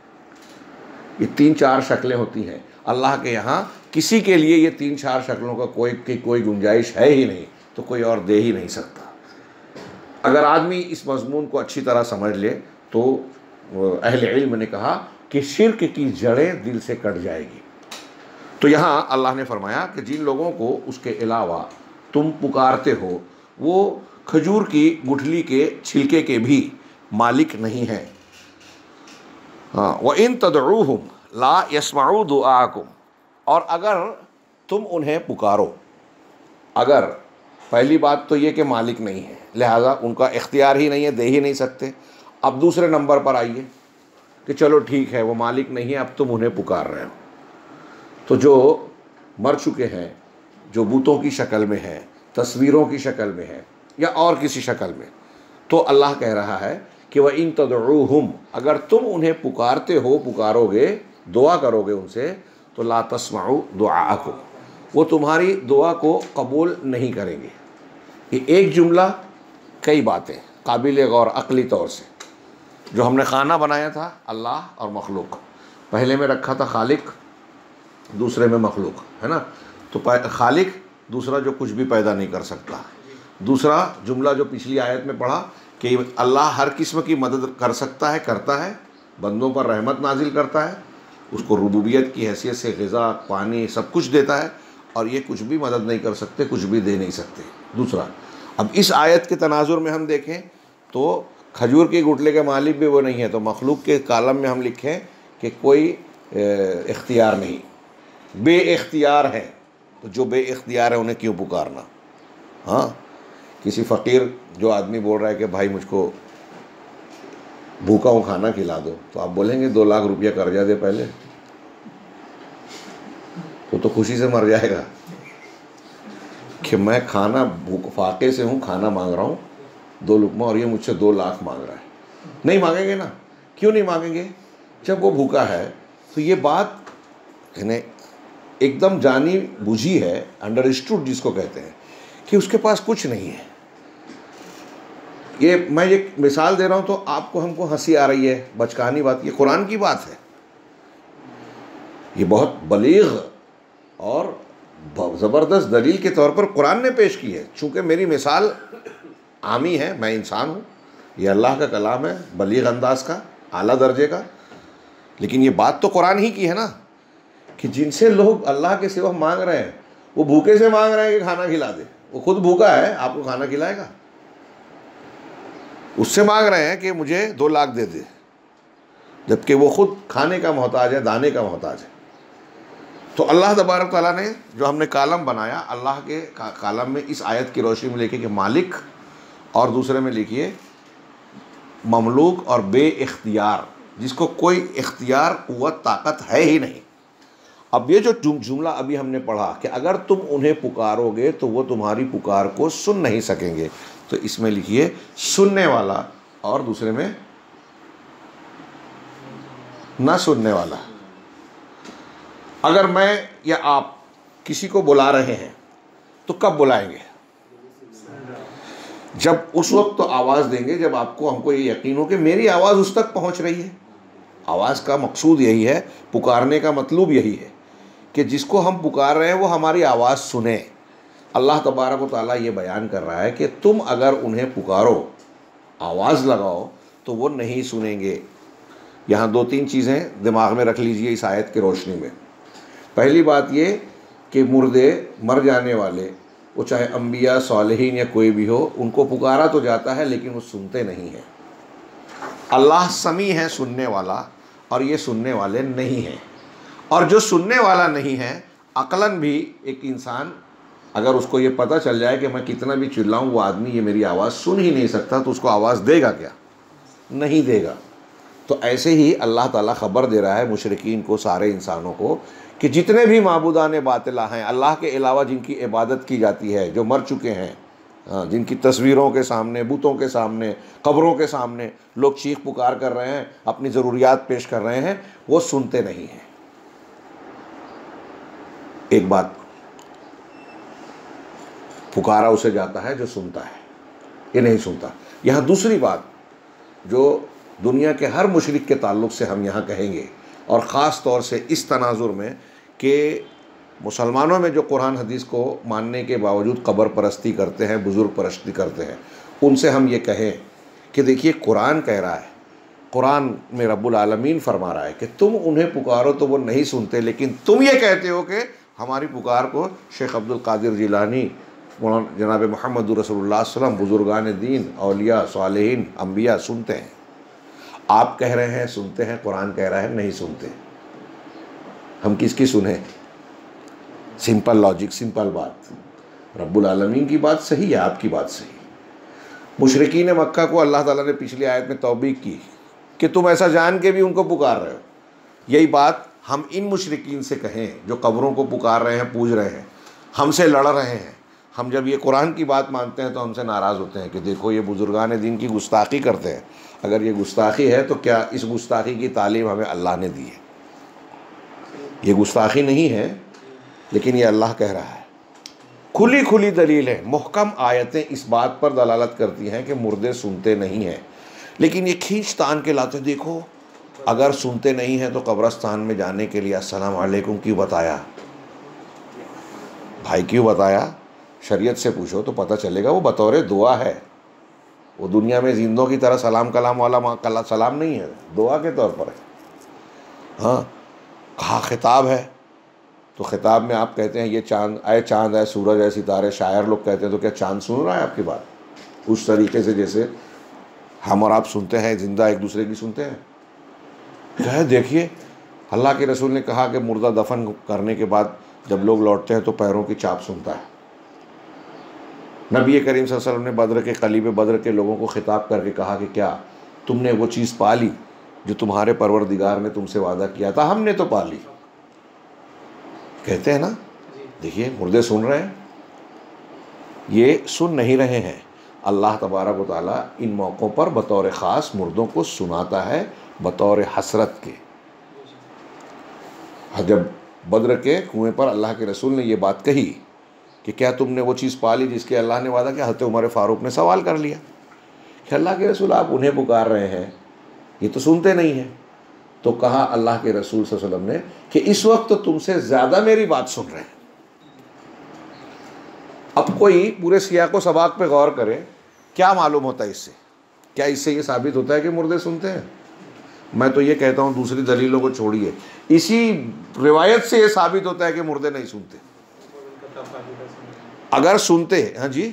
ये तीन चार शक्लें होती हैं। अल्लाह के यहाँ किसी के लिए ये तीन चार शक्लों का कोई की कोई गुंजाइश है ही नहीं, तो कोई और दे ही नहीं सकता। अगर आदमी इस मजमून को अच्छी तरह समझ ले तो अहले इल्म ने कहा कि शिर्क की जड़ें दिल से कट जाएगी। तो यहाँ अल्लाह ने फरमाया कि जिन लोगों को उसके अलावा तुम पुकारते हो वो खजूर की गुठली के छिलके के भी मालिक नहीं हैं। हाँ, व इन तदऊहुम ला यस्माऊ दुआकुम, और अगर तुम उन्हें पुकारो, अगर पहली बात तो ये कि मालिक नहीं है, लिहाजा उनका इख्तियार ही नहीं है, दे ही नहीं सकते। अब दूसरे नंबर पर आइए कि चलो ठीक है वो मालिक नहीं है, अब तुम उन्हें पुकार रहे हो, तो जो मर चुके हैं, जो बूतों की शक्ल में हैं, तस्वीरों की शक्ल में हैं या और किसी शक्ल में, तो अल्लाह कह रहा है कि वह इन तदऊहुम, अगर तुम उन्हें पुकारते हो, पुकारोगे, दुआ करोगे उनसे, तो ला तस्माउ दुआअकुम, वो तुम्हारी दुआ को कबूल नहीं करेंगे। ये एक जुमला कई बातें काबिल गौर अक़ली तौर से, जो हमने खाना बनाया था अल्लाह और मखलूक, पहले में रखा था खालिक, दूसरे में मखलूक, है ना। तो खालिक दूसरा जो कुछ भी पैदा नहीं कर सकता, दूसरा जुमला जो पिछली आयत में पढ़ा कि अल्लाह हर किस्म की मदद कर सकता है, करता है, बंदों पर रहमत नाजिल करता है, उसको रुबूबियत की हैसियत से ग़िज़ा, पानी सब कुछ देता है, और ये कुछ भी मदद नहीं कर सकते, कुछ भी दे नहीं सकते। दूसरा, अब इस आयत के तनाजुर में हम देखें तो खजूर के गुठले के मालिक भी वो नहीं है, तो मखलूक के कालम में हम लिखें कि कोई इख्तियार नहीं, बे इख्तियार है, तो जो बे इख्तियार है उन्हें क्यों पुकारना। हाँ, किसी फ़कीर जो आदमी बोल रहा है कि भाई मुझको भूखा हूँ खाना खिला दो, तो आप बोलेंगे दो लाख रुपया कर्जा दे पहले, वो तो खुशी से मर जाएगा कि मैं खाना भूख फाके से हूँ, खाना मांग रहा हूँ दो लुकमा, और ये मुझसे दो लाख मांग रहा है। नहीं मांगेंगे ना, क्यों नहीं मांगेंगे? जब वो भूखा है तो ये बात यानी एकदम जानी बुझी है, अंडरस्टूड जिसको कहते हैं, कि उसके पास कुछ नहीं है। ये मैं एक मिसाल दे रहा हूँ तो आपको हमको हंसी आ रही है, बचकानी बात, ये कुरान की बात है। ये बहुत बलीग और ज़बरदस्त दलील के तौर पर कुरान ने पेश की है। चूँकि मेरी मिसाल आमी है, मैं इंसान हूँ, ये अल्लाह का कलाम है, बलीग अंदाज का, आला दर्जे का, लेकिन ये बात तो कुरान ही की है ना, कि जिनसे लोग अल्लाह के सिवा मांग रहे हैं वो भूखे से मांग रहे हैं कि खाना खिला दे। वो खुद भूखा है, आपको खाना खिलाएगा? उससे मांग रहे हैं कि मुझे दो लाख दे दे, जबकि वो खुद खाने का मोहताज है, दाने का मोहताज है। तो अल्लाह तबारक तआला ने जो हमने कालम बनाया, अल्लाह के का, कालम में इस आयत की रोशनी में लिखे कि मालिक, और दूसरे में लिखिए ममलूक और बे इख्तियार, जिसको कोई इख्तियार, क़ुव्वत, ताकत है ही नहीं। अब ये जो जुमला अभी हमने पढ़ा कि अगर तुम उन्हें पुकारोगे तो वो तुम्हारी पुकार को सुन नहीं सकेंगे, तो इसमें लिखिए सुनने वाला, और दूसरे में ना सुनने वाला। अगर मैं या आप किसी को बुला रहे हैं तो कब बुलाएंगे? जब उस वक्त तो आवाज़ देंगे जब आपको हमको ये यकीन हो कि मेरी आवाज़ उस तक पहुंच रही है। आवाज़ का मकसूद यही है, पुकारने का मतलब यही है कि जिसको हम पुकार रहे हैं वो हमारी आवाज़ सुने। अल्लाह तबारक व तआला ये बयान कर रहा है कि तुम अगर उन्हें पुकारो, आवाज़ लगाओ, तो वो नहीं सुनेंगे। यहाँ दो तीन चीज़ें दिमाग में रख लीजिए इस आयत की रोशनी में। पहली बात ये कि मुर्दे, मर जाने वाले, वो चाहे अम्बिया, सालिहीन या कोई भी हो, उनको पुकारा तो जाता है लेकिन वो सुनते नहीं हैं। अल्लाह समी है, सुनने वाला, और ये सुनने वाले नहीं हैं। और जो सुनने वाला नहीं है, अक़लन भी एक इंसान अगर उसको ये पता चल जाए कि मैं कितना भी चिल्लाऊँ वो आदमी ये मेरी आवाज़ सुन ही नहीं सकता, तो उसको आवाज़ देगा क्या? नहीं देगा। तो ऐसे ही अल्लाह ताला ख़बर दे रहा है मुशरिकीन को, सारे इंसानों को, कि जितने भी माबूदान बातिला हैं, अल्लाह के अलावा जिनकी इबादत की जाती है, जो मर चुके हैं, जिनकी तस्वीरों के सामने, बुतों के सामने, कब्रों के सामने लोग चीख पुकार कर रहे हैं, अपनी ज़रूरियात पेश कर रहे हैं, वो सुनते नहीं हैं। एक बात, पुकारा उसे जाता है जो सुनता है, ये नहीं सुनता। यहाँ दूसरी बात जो दुनिया के हर मुशरिक के ताल्लुक़ से हम यहाँ कहेंगे, और ख़ास तौर से इस तनाजुर में कि मुसलमानों में जो कुरान हदीस को मानने के बावजूद कब्र परस्ती करते हैं, बुज़ुर्ग परस्ती करते हैं, उनसे हम ये कहें कि देखिए कुरान कह रहा है, कुरान में रब्बुल आलमीन फरमा रहा है कि तुम उन्हें पुकारो तो वो नहीं सुनते, लेकिन तुम ये कहते हो कि हमारी पुकार को शेख अब्दुल कादिर जिलानी, जनाब मोहम्मद रसूलुल्लाह सल्लल्लाहु अलैहि वसल्लम, बुज़ुर्गान दीन, औलिया, सालिहीन, अम्बिया सुनते हैं। आप कह रहे हैं सुनते हैं, कुरान कह रहा है नहीं सुनते। हम किसकी सुने? सिंपल लॉजिक, सिंपल बात। रब्बुल आलमीन की बात सही है, आपकी बात सही। मुशरिकीन मक्का को अल्लाह ताला ने पिछली आयत में तौबीक की कि तुम ऐसा जान के भी उनको पुकार रहे हो। यही बात हम इन मुशरिकीन से कहें जो कब्रों को पुकार रहे हैं, पूज रहे हैं, हमसे लड़ रहे हैं। हम जब ये कुरान की बात मानते हैं तो हमसे नाराज़ होते हैं कि देखो ये बुज़ुर्गान दीन की गुस्ताखी करते हैं। अगर ये गुस्ताखी है तो क्या इस गुस्ताखी की तालीम हमें अल्लाह ने दी है? ये गुस्ताखी नहीं है, लेकिन ये अल्लाह कह रहा है। खुली खुली दलीलें, मुहकम आयतें इस बात पर दलालत करती हैं कि मुर्दे सुनते नहीं हैं, लेकिन ये खींच तान के लाते, देखो अगर सुनते नहीं हैं तो कब्रस्तान में जाने के लिए अस्सलाम वालेकुम क्यों बताया? भाई क्यों बताया? शरीयत से पूछो तो पता चलेगा, वो बतौर दुआ है। वो दुनिया में जिंदों की तरह सलाम कलाम वाला कला सलाम नहीं है, दुआ के तौर पर है। हाँ, कहा खिताब है, तो खिताब में आप कहते हैं ये चांद आए, चांद आए, सूरज आए, सितारे, शायर लोग कहते हैं, तो क्या चांद सुन रहा है आपकी बात? उस तरीके से जैसे हम और आप सुनते हैं, जिंदा एक दूसरे की सुनते हैं। कहे देखिए अल्लाह के रसूल ने कहा कि मुर्दा दफन करने के बाद जब लोग लौटते हैं तो पैरों की चाप सुनता है। नबी करीम सल्लल्लाहु अलैहि वसल्लम ने बद्र के कलीब बद्र के लोगों को खिताब करके कहा कि क्या तुमने वो चीज़ पा ली जो तुम्हारे परवरदिगार ने तुमसे वादा किया था? हमने तो पा ली। कहते हैं ना, देखिए मुर्दे सुन रहे हैं, ये सुन नहीं रहे हैं। अल्लाह तबारक व तआला इन मौक़ों पर बतौर ख़ास मुर्दों को सुनाता है, बतौर हसरत के। जब बद्र के कुएं पर अल्लाह के रसूल ने ये बात कही कि क्या तुमने वो चीज़ पा ली जिसके अल्लाह ने वादा किया, हज़रत उमर फ़ारूक ने सवाल कर लिया कि अल्लाह के रसूल आप उन्हें पुकार रहे हैं, ये तो सुनते नहीं हैं। तो कहा अल्लाह के रसूल सल्लल्लाहु अलैहि वसल्लम ने कि इस वक्त तो तुमसे ज़्यादा मेरी बात सुन रहे हैं। अब कोई पूरे सियाक़ो सबाक़ पे गौर करे, क्या मालूम होता है इससे? क्या इससे ये साबित होता है कि मुर्दे सुनते हैं? मैं तो ये कहता हूँ दूसरी दलीलों को छोड़िए, इसी रिवायत से ये साबित होता है कि मुर्दे नहीं सुनते। अगर सुनते, हाँ जी,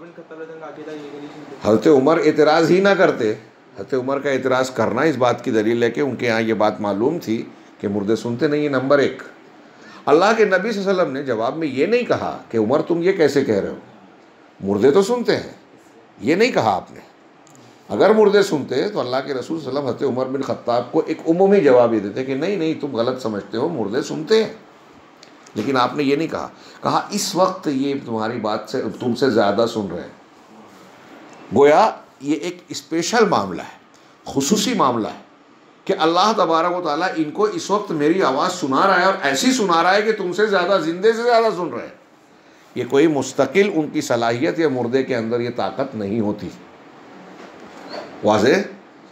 हज़रत उमर एतराज़ ही ना करते। हज़रत उमर का एतराज़ करना इस बात की दलील है कि उनके यहाँ ये बात मालूम थी कि मुर्दे सुनते नहीं है। नंबर एक, अल्लाह के नबी सल्लल्लाहु अलैहि वसल्लम ने जवाब में ये नहीं कहा कि उमर तुम ये कैसे कह रहे हो, मुर्दे तो सुनते हैं, ये नहीं कहा आपने। अगर मुर्दे सुनते तो अल्लाह के रसूल सल्लल्लाहु अलैहि वसल्लम हज़रत उमर बिन ख़त्ताब को एक उमूमी जवाब ये देते कि नहीं नहीं तुम गलत समझते हो, मुर्दे सुनते हैं। लेकिन आपने ये नहीं कहा, कहा इस वक्त ये तुम्हारी बात से तुमसे ज़्यादा सुन रहे हैं। गोया ये एक स्पेशल मामला है, खुसूसी मामला है कि अल्लाह तबारक व तआला इनको इस वक्त मेरी आवाज़ सुना रहा है और ऐसी सुना रहा है कि तुमसे ज़्यादा, जिंदे से ज़्यादा सुन रहे हैं। ये कोई मुस्तकिल उनकी सलाहियत या मुर्दे के अंदर ये ताकत नहीं होती। वाज़े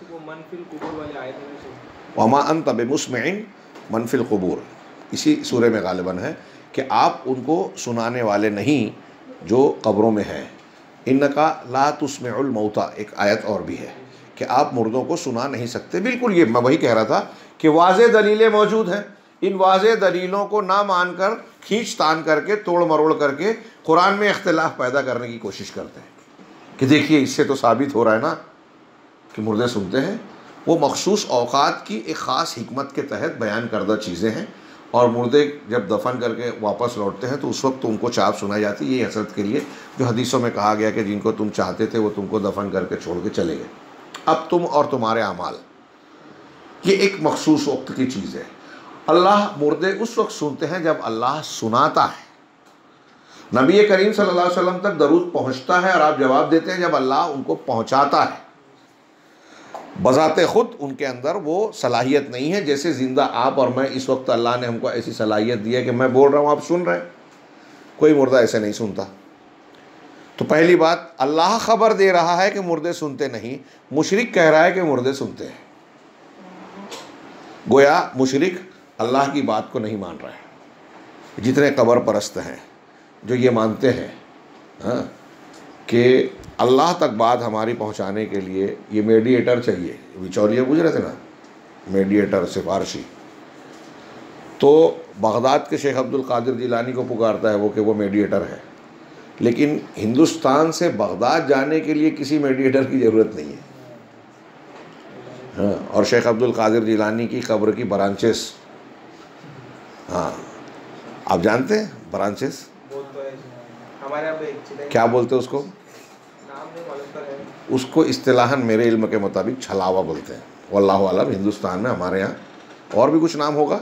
वमा अंत बिमुस्मिइन मन फिल क़ुबूर, इसी सूरे में गालिबन है कि आप उनको सुनाने वाले नहीं जो कब्रों में हैं। इन्नका ला तुस्मिउल मौता, एक आयत और भी है कि आप मुर्दों को सुना नहीं सकते। बिल्कुल ये मैं वही कह रहा था कि वाज़े दलीलें मौजूद हैं, इन वाज़े दलीलों को ना मानकर खींच तान करके तोड़ मरोड़ करके कुरान में इख्तिलाफ पैदा करने की कोशिश करते हैं कि देखिए इससे तो साबित हो रहा है ना कि मुर्दे सुनते हैं। वो मखसूस औक़ात की एक ख़ास हिकमत के तहत बयान करदा चीज़ें हैं, और मुर्दे जब दफन करके वापस लौटते हैं तो उस वक्त उनको चाप सुनाई जाती है। ये हसरत के लिए जो हदीसों में कहा गया कि जिनको तुम चाहते थे वो तुमको दफन करके छोड़ के चले गए, अब तुम और तुम्हारे अमाल, ये एक मखसूस वक्त की चीज़ है। अल्लाह मुर्दे उस वक्त सुनते हैं जब अल्लाह सुनाता है। नबी करीम सल्लल्लाहु अलैहि वसल्लम तक दरूद पहुँचता है और आप जवाब देते हैं जब अल्लाह उनको पहुँचाता है। बज़ाते ख़ुद उनके अंदर वो सलाहियत नहीं है, जैसे ज़िंदा आप और मैं इस वक्त अल्लाह ने हमको ऐसी सलाहियत दी है कि मैं बोल रहा हूँ आप सुन रहे हैं। कोई मुर्दा ऐसे नहीं सुनता। तो पहली बात, अल्लाह ख़बर दे रहा है कि मुर्दे सुनते नहीं, मुशरिक कह रहा है कि मुर्दे सुनते हैं। गोया मुशरिक अल्लाह की बात को नहीं मान रहा है। जितने कब्र परस्त हैं जो ये मानते हैं हाँ कि अल्लाह तक बात हमारी पहुंचाने के लिए ये मेडिएटर चाहिए, बिचौलिया पूछ रहे थे ना, मेडिएटर सिफारशी, तो बगदाद के शेख अब्दुल कादिर जिलानी को पुकारता है वो कि वो मेडिएटर है। लेकिन हिंदुस्तान से बगदाद जाने के लिए किसी मेडिएटर की ज़रूरत नहीं है। हाँ, और शेख अब्दुल कादिर जिलानी की कब्र की ब्रांचेस, हाँ आप जानते हैं ब्रांचेस क्या बोलते हैं उसको? उसको इस्तिलाहन मेरे इल्म के मुताबिक छलावा बोलते हैं। वल्लाहु आलम, हिंदुस्तान में हमारे यहाँ और भी कुछ नाम होगा।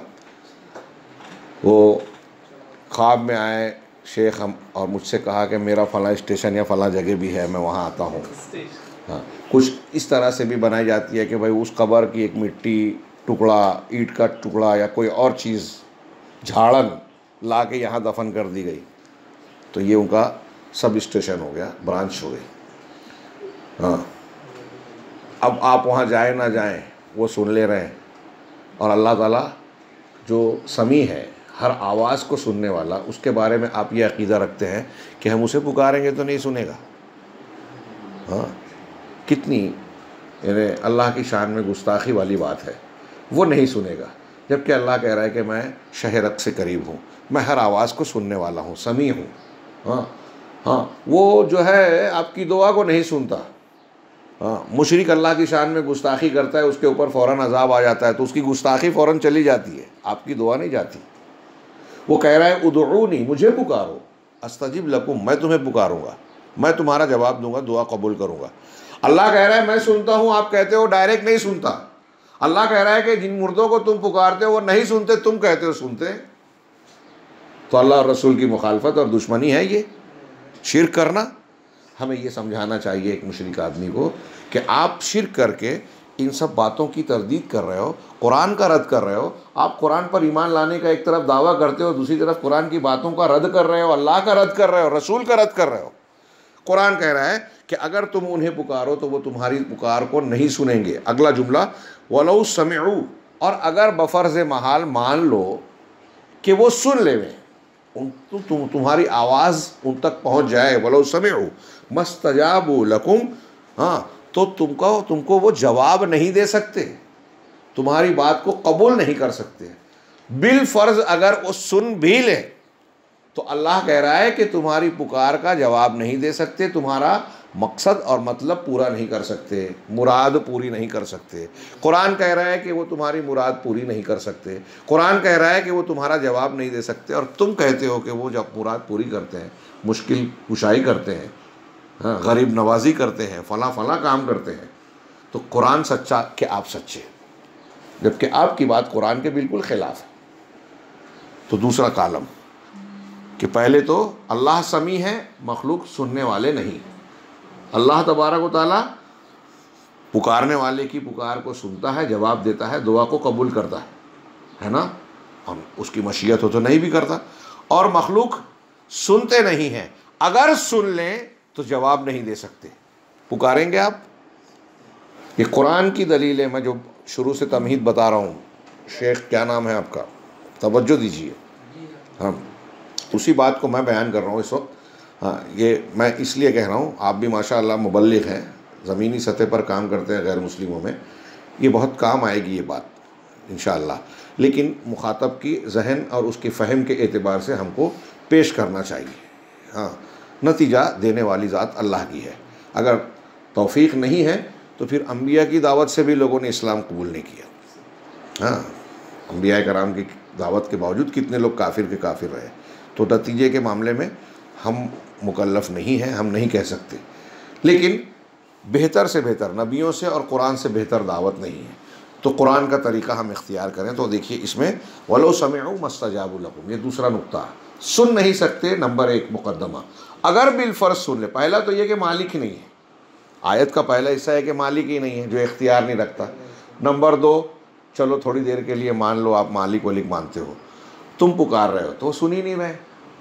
वो ख्वाब में आए शेख हम और मुझसे कहा कि मेरा फ़लाँ स्टेशन या फ़लाँ जगह भी है, मैं वहाँ आता हूँ। हाँ, कुछ इस तरह से भी बनाई जाती है कि भाई उस कब्र की एक मिट्टी टुकड़ा, ईंट का टुकड़ा या कोई और चीज़, झाड़न ला के यहाँ दफन कर दी गई, तो ये उनका सब स्टेशन हो गया, ब्रांच हो गई। हाँ, अब आप वहाँ जाए ना जाएं वो सुन ले रहे हैं। और अल्लाह ताला जो समी है, हर आवाज़ को सुनने वाला, उसके बारे में आप ये अक़ीदा रखते हैं कि हम उसे पुकारेंगे तो नहीं सुनेगा। हाँ, कितनी यानी अल्लाह की शान में गुस्ताखी वाली बात है, वो नहीं सुनेगा। जबकि अल्लाह कह रहा है कि मैं शहरक से करीब हूँ, मैं हर आवाज़ को सुनने वाला हूँ, समी हूँ। हाँ हाँ, वो जो है आपकी दुआ को नहीं सुनता। हाँ, मुशरिक अल्लाह की शान में गुस्ताखी करता है, उसके ऊपर फ़ौरन अजाब आ जाता है, तो उसकी गुस्ताखी फ़ौरन चली जाती है, आपकी दुआ नहीं जाती। वो कह रहा है उदऊनी, मुझे पुकारो, अस्तजिब लकुम, मैं तुम्हें पुकारूंगा, मैं तुम्हारा जवाब दूंगा, दुआ कबूल करूंगा। अल्लाह कह रहा है मैं सुनता हूँ, आप कहते हो डायरेक्ट नहीं सुनता। अल्लाह कह रहा है कि जिन मुर्दों को तुम पुकारते हो वो नहीं सुनते, तुम कहते हो सुनते। तो अल्लाह और रसूल की मुखालफत और दुश्मनी है ये, शिर्क करना। हमें ये समझाना चाहिए एक मुशरिक आदमी को कि आप शिर्क करके इन सब बातों की तरदीद कर रहे हो, कुरान का रद्द कर रहे हो। आप कुरान पर ईमान लाने का एक तरफ दावा करते हो, दूसरी तरफ कुरान की बातों का रद्द कर रहे हो, अल्लाह का रद्द कर रहे हो, रसूल का रद्द कर रहे हो। कुरान कह रहा है कि अगर तुम उन्हें पुकारो तो वो तुम्हारी पुकार को नहीं सुनेंगे। अगला जुमला, वलौ समिउ, और अगर बफर्ज महाल मान लो कि वो सुन लेवें, उन तु, तु, तुम्हारी आवाज़ उन तक पहुंच जाए, वलौ समिउ मस्तजाबु लकुम, हाँ, तो तुमको तुमको वो जवाब नहीं दे सकते, तुम्हारी बात को कबूल नहीं कर सकते। बिल फर्ज अगर वो सुन भी ले तो अल्लाह कह रहा है कि तुम्हारी पुकार का जवाब नहीं दे सकते, तुम्हारा मकसद और मतलब पूरा नहीं कर सकते, मुराद पूरी नहीं कर सकते। कुरान कह रहा है कि वो तुम्हारी मुराद पूरी नहीं कर सकते, कुरान कह रहा है कि वो तुम्हारा जवाब नहीं दे सकते, और तुम कहते हो कि वो जब मुराद पूरी करते हैं, मुश्किल कुशाई करते हैं, हाँ, गरीब नवाजी करते हैं, फला फला काम करते हैं। तो कुरान सच्चा कि आप सच्चे, जबकि आपकी बात कुरान के बिल्कुल खिलाफ है। तो दूसरा कालम कि पहले तो अल्लाह समी है, मखलूक सुनने वाले नहीं। अल्लाह तबारक व तआला पुकारने वाले की पुकार को सुनता है, जवाब देता है, दुआ को कबूल करता है, है ना, और उसकी मशीयत हो तो नहीं भी करता। और मखलूक सुनते नहीं हैं, अगर सुन लें तो जवाब नहीं दे सकते। पुकारेंगे आप? ये कुरान की दलील है। मैं जो शुरू से तमहीद बता रहा हूँ, शेख क्या नाम है आपका, तवज्जो दीजिए। हाँ, उसी बात को मैं बयान कर रहा हूँ इस वक्त। हाँ, ये मैं इसलिए कह रहा हूँ, आप भी माशाअल्लाह मुबल्लिग हैं, ज़मीनी सतह पर काम करते हैं गैर मुस्लिमों में, ये बहुत काम आएगी ये बात इंशाअल्लाह। लेकिन मुखातब की जहन और उसकी फ़हम के एतबार से हमको पेश करना चाहिए। हाँ, नतीजा देने वाली ज़ात अल्लाह की है। अगर तौफ़ीक़ नहीं है तो फिर अम्बिया की दावत से भी लोगों ने इस्लाम कबूल नहीं किया। हाँ, अम्बिया कराम की दावत के बावजूद कितने लोग काफिर के काफिर रहे। तो नतीजे के मामले में हम मुकल्लफ़ नहीं हैं, हम नहीं कह सकते। लेकिन बेहतर से बेहतर नबियों से और कुरान से बेहतर दावत नहीं है, तो कुरान का तरीक़ा हम इख्तियार करें। तो देखिए इसमें वलो समिउ मस्तजाबु लकुम, ये दूसरा नुक्ता, सुन नहीं सकते, नंबर एक मुकद्दमा। अगर बिलफ़र्ज़ सुन ले, पहला तो ये कि मालिक ही नहीं है, आयत का पहला हिस्सा है कि मालिक ही नहीं है, जो इख्तियार नहीं रखता। नंबर दो, चलो थोड़ी देर के लिए मान लो आप मालिक वालिक मानते हो, तुम पुकार रहे हो तो सुन ही नहीं रहे।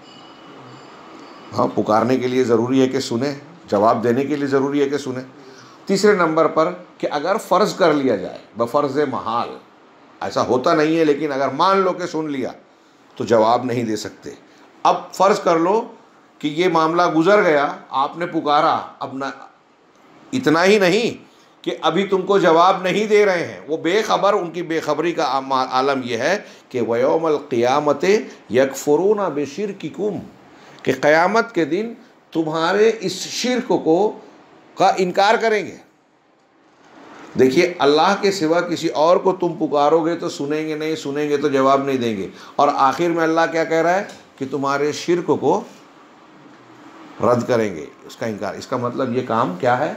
हाँ, पुकारने के लिए ज़रूरी है कि सुने, जवाब देने के लिए ज़रूरी है कि सुने। तीसरे नंबर पर कि अगर फ़र्ज़ कर लिया जाए बफ़र्ज़ महाल, ऐसा होता नहीं है लेकिन अगर मान लो कि सुन लिया तो जवाब नहीं दे सकते। अब फ़र्ज़ कर लो कि ये मामला गुज़र गया, आपने पुकारा, अब ना इतना ही नहीं कि अभी तुमको जवाब नहीं दे रहे हैं, वो बेखबर, उनकी बेखबरी का आलम यह है कि वयौमल क़ियामत यकफ़ुरूना बिशिरकिकुम, कि क़यामत के दिन तुम्हारे इस शिर्क को का इनकार करेंगे। देखिए, अल्लाह के सिवा किसी और को तुम पुकारोगे तो सुनेंगे नहीं, सुनेंगे तो जवाब नहीं देंगे। और आखिर में अल्लाह क्या कह रहा है कि तुम्हारे शिर्क को रद्द करेंगे, उसका इनकार। इसका मतलब ये काम क्या है?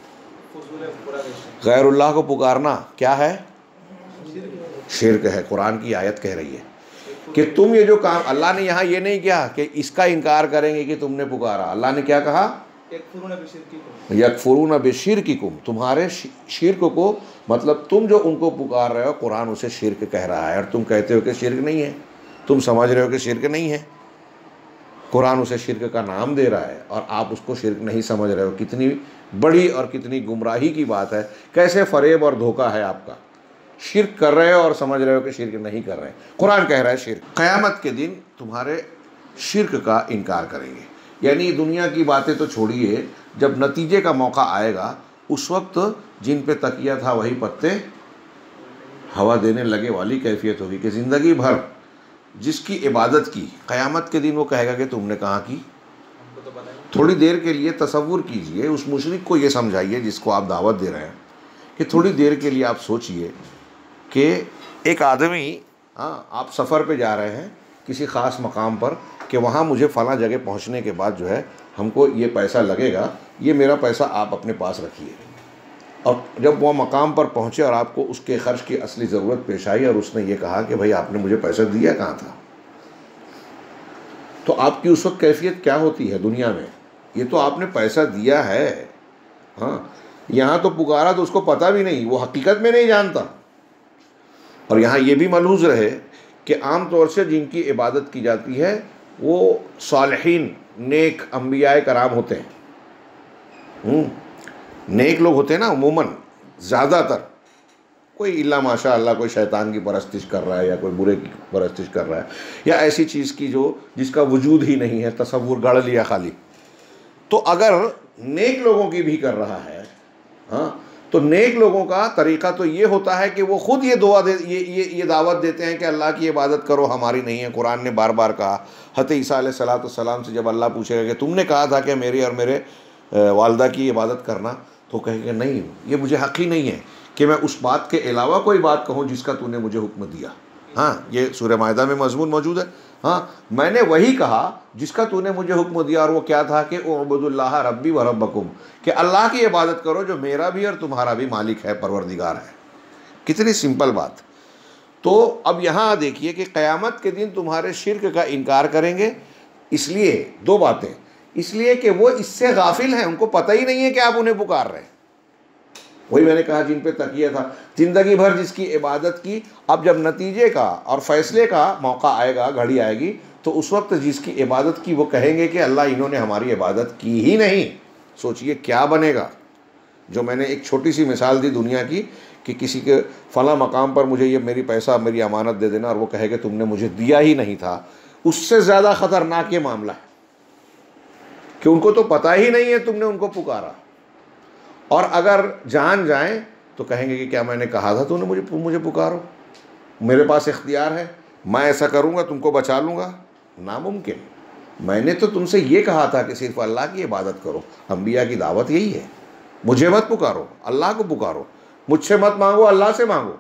गैरुल्लाह को पुकारना क्या है? शिर्क है। कुरान की आयत कह रही है कि तुम ये जो काम, अल्लाह ने यहाँ ये नहीं किया कि इसका इनकार करेंगे कि तुमने पुकारा। अल्लाह ने क्या कहा? यकफुरूना बिशिरकिकुम, तुम्हारे शिर्क को, मतलब तुम जो उनको पुकार रहे हो, कुरान उसे शिर्क कह रहा है और तुम कहते हो कि शिर्क नहीं है, तुम समझ रहे हो कि शिर्क नहीं है। कुरान उसे शिर्क का नाम दे रहा है और आप उसको शिर्क नहीं समझ रहे हो। कितनी बड़ी और कितनी गुमराही की बात है, कैसे फ़रेब और धोखा है आपका। शिर्क कर रहे हो और समझ रहे हो कि शिर्क नहीं कर रहे हैं। कुरान कह रहा है शिर्क। क़यामत के दिन तुम्हारे शिर्क का इनकार करेंगे, यानी दुनिया की बातें तो छोड़िए, जब नतीजे का मौका आएगा उस वक्त जिन पे तकिया था वही पत्ते हवा देने लगे वाली कैफियत होगी कि ज़िंदगी भर जिसकी इबादत की, क़यामत के दिन वो कहेगा कि तुमने कहाँ की। थोड़ी देर के लिए तसव्वुर कीजिए, उस मुशरिक को ये समझाइए जिसको आप दावत दे रहे हैं कि थोड़ी देर के लिए आप सोचिए कि एक आदमी, हाँ, आप सफ़र पे जा रहे हैं किसी ख़ास मकाम पर, कि वहाँ मुझे फ़लाँ जगह पहुँचने के बाद जो है हमको ये पैसा लगेगा, ये मेरा पैसा आप अपने पास रखिए। और जब वह मकाम पर पहुँचे और आपको उसके ख़र्च की असली ज़रूरत पेश आई और उसने ये कहा कि भाई आपने मुझे पैसा दिया कहाँ था, तो आपकी उस वक्त कैफियत क्या होती है दुनिया में? ये तो आपने पैसा दिया है, हाँ, यहाँ तो पुकारा तो उसको पता भी नहीं, वो हकीकत में नहीं जानता। और यहाँ ये भी मलहूज़ रहे कि आम तौर से जिनकी इबादत की जाती है वो सालिहीन नेक अंबियाए कराम होते हैं। नेक लोग होते हैं ना उमूमन, ज़्यादातर। कोई इल्ला माशा अल्लाह कोई शैतान की परस्तिश कर रहा है या कोई बुरे की परस्तिश कर रहा है या ऐसी चीज़ की जो जिसका वजूद ही नहीं है, तसव्वुर गढ़ लिया खाली। तो अगर नेक लोगों की भी कर रहा है, हाँ, तो नेक लोगों का तरीक़ा तो ये होता है कि वो ख़ुद ये दुआ दे ये ये ये दावत देते हैं कि अल्लाह की इबादत करो, हमारी नहीं है। कुरान ने बार बार कहा, हज़रत ईसा अलैहिस्सलाम से जब अल्लाह पूछेगा कि तुमने कहा था कि मेरी और मेरे वालदा की इबादत करना, तो कहेंगे नहीं, ये मुझे हक़ ही नहीं है कि मैं उस बात के अलावा कोई बात कहूँ जिसका तूने मुझे हुक्म दिया। हाँ, ये सूरह माइदा में मज़मून मौजूद है। हाँ, मैंने वही कहा जिसका तूने मुझे हुक्म दिया, और वो क्या था कि उअबुदुल्लाह रब्बी व रब्बकुम, कि अल्लाह की इबादत करो जो मेरा भी और तुम्हारा भी मालिक है, परवरदिगार है। कितनी सिंपल बात। तो अब यहाँ देखिए कि क़यामत के दिन तुम्हारे शिर्क का इनकार करेंगे, इसलिए दो बातें, इसलिए कि वो इससे गाफिल हैं, उनको पता ही नहीं है कि आप उन्हें पुकार रहे हैं। वही मैंने कहा जिन पे तकिया था, ज़िंदगी भर जिसकी इबादत की, अब जब नतीजे का और फ़ैसले का मौका आएगा, घड़ी आएगी, तो उस वक्त जिसकी इबादत की वो कहेंगे कि अल्लाह इन्होंने हमारी इबादत की ही नहीं। सोचिए क्या बनेगा। जो मैंने एक छोटी सी मिसाल दी दुनिया की कि किसी के फ़ला मकाम पर मुझे ये मेरी पैसा मेरी अमानत दे देना, और वो कहे कि तुमने मुझे दिया ही नहीं था, उससे ज़्यादा ख़तरनाक ये मामला है कि उनको तो पता ही नहीं है तुमने उनको पुकारा, और अगर जान जाएं तो कहेंगे कि क्या मैंने कहा था तूने मुझे मुझे पुकारो, मेरे पास इख्तियार है, मैं ऐसा करूँगा तुमको बचा लूँगा। नामुमकिन। मैंने तो तुमसे ये कहा था कि सिर्फ अल्लाह की इबादत करो, अंबिया की दावत यही है, मुझे मत पुकारो, अल्लाह को पुकारो, मुझसे मत मांगो, अल्लाह से मांगो।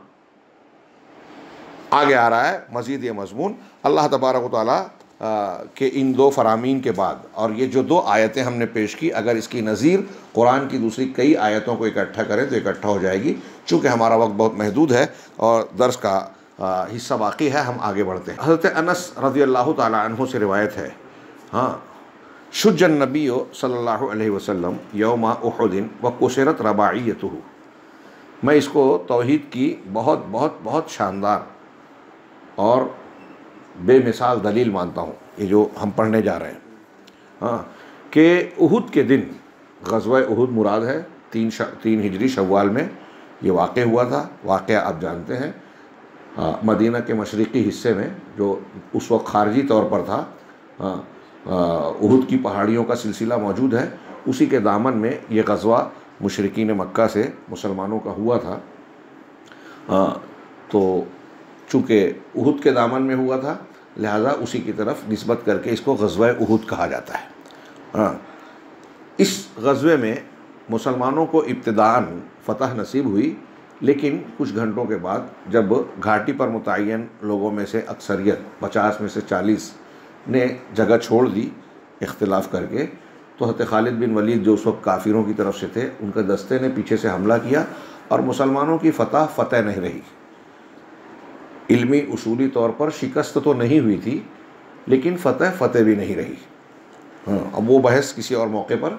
आगे आ रहा है मज़ीद ये मज़मून अल्लाह तबारक व तआला के इन दो फरामीन के बाद, और ये जो दो आयतें हमने पेश की, अगर इसकी नज़ीर कुरान की दूसरी कई आयतों को इकट्ठा करें तो इकट्ठा हो जाएगी। चूँकि हमारा वक्त बहुत महदूद है और दर्स का आ, हिस्सा बाकी है, हम आगे बढ़ते हैं। हज़रत अनस रज़ियल्लाहु ताला अन्हु से रिवायत है, हाँ, शुज्जन नबी सल्लल्लाहु अलैहि वसल्लम यौमा उहुदिन व कुसिरत रबाइयतुहु। मैं इसको तौहीद की बहुत बहुत बहुत शानदार और बेमिसाल दलील मानता हूँ, ये जो हम पढ़ने जा रहे हैं। हाँ, कि उहुद के दिन, ग़ज़वा उहुद मुराद है, तीन श, तीन हिजरी शव्वाल में ये वाक़या हुआ था। वाक़या आप जानते हैं, हाँ, मदीना के मशरिक़ी हिस्से में जो उस वक्त खारजी तौर पर था, हाँ, उहुद की पहाड़ियों का सिलसिला मौजूद है, उसी के दामन में ये ग़ज़वा मुशरिकीन मक्का से मुसलमानों का हुआ था। हाँ, तो चूँकि उहुद के दामन में हुआ था, लिहाजा उसी की तरफ निस्बत करके इसको ग़ज़वा उहुद कहा जाता है। हाँ, इस ग़ज़वे में मुसलमानों को इब्तिदाअन फ़तह नसीब हुई, लेकिन कुछ घंटों के बाद जब घाटी पर मुतय्यन लोगों में से अक्सरियत पचास में से चालीस ने जगह छोड़ दी इख्तिलाफ़ करके, तो हज़रत खालिद बिन वलीद जो उस वक्त काफिरों की तरफ से थे, उनके दस्ते ने पीछे से हमला किया और मुसलमानों की फ़तह फ़तह नहीं रही। इल्मी उसूली तौर पर शिकस्त तो नहीं हुई थी, लेकिन फ़तह फ़तह भी नहीं रही। हाँ, अब वो बहस किसी और मौके पर।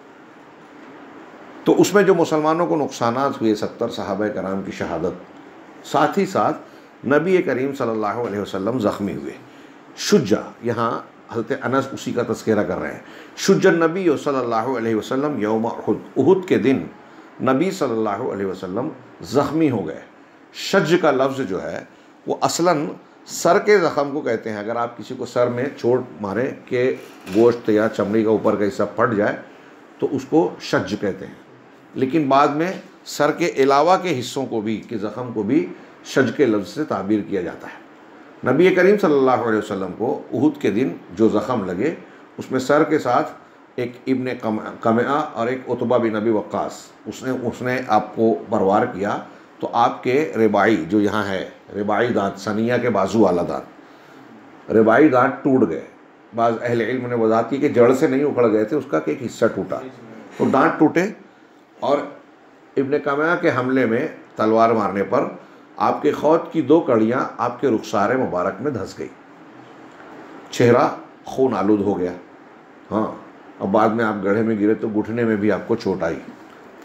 तो उसमें जो मुसलमानों को नुकसानात हुए, सत्तर सहाबा कराम की शहादत, साथ ही साथ नबी करीम सल्लल्लाहु अलैहि वसल्लम ज़ख्मी हुए। शुज्जा, यहाँ हज़रत अनस उसी का तज़किरा कर रहे हैं। शुज्जन नबी सल्लल्लाहु अलैहि वसल्लम यौम उहुद, उहुद के दिन नबी सल्लल्लाहु अलैहि वसल्लम ज़ख्मी हो गए। शज का लफ्ज़ जो है वो असलन सर के ज़ख़म को कहते हैं। अगर आप किसी को सर में चोट मारें कि गोश्त या चमड़ी का ऊपर का हिस्सा फट जाए तो उसको शज कहते हैं, लेकिन बाद में सर के अलावा के हिस्सों को भी, के ज़ख़म को भी शज के लफ्ज़ से ताबीर किया जाता है। नबी करीम सल्लल्लाहु अलैहि वसल्लम को उहुद के दिन जो ज़ख़म लगे, उसमें सर के साथ एक इब्ने कमआ और एक उतबा बिन अबी वक्कास, उसने उसने आपको परवार किया, तो आपके रिबाई जो यहाँ है, रिबाई दांत, सनिया के बाजू वाला दांत, रिबाई दांत टूट गए। बाज़ अहले इल्म ने वज़ाहत की कि जड़ से नहीं उखड़ गए थे, उसका एक हिस्सा टूटा, तो दांत टूटे। और इब्ने कमया के हमले में तलवार मारने पर आपके खौत की दो कड़ियाँ आपके रुखसारे मुबारक में धंस गई, चेहरा खून आलूद हो गया। हाँ, और बाद में आप गड्ढे में गिरे तो घुटने में भी आपको चोट आई।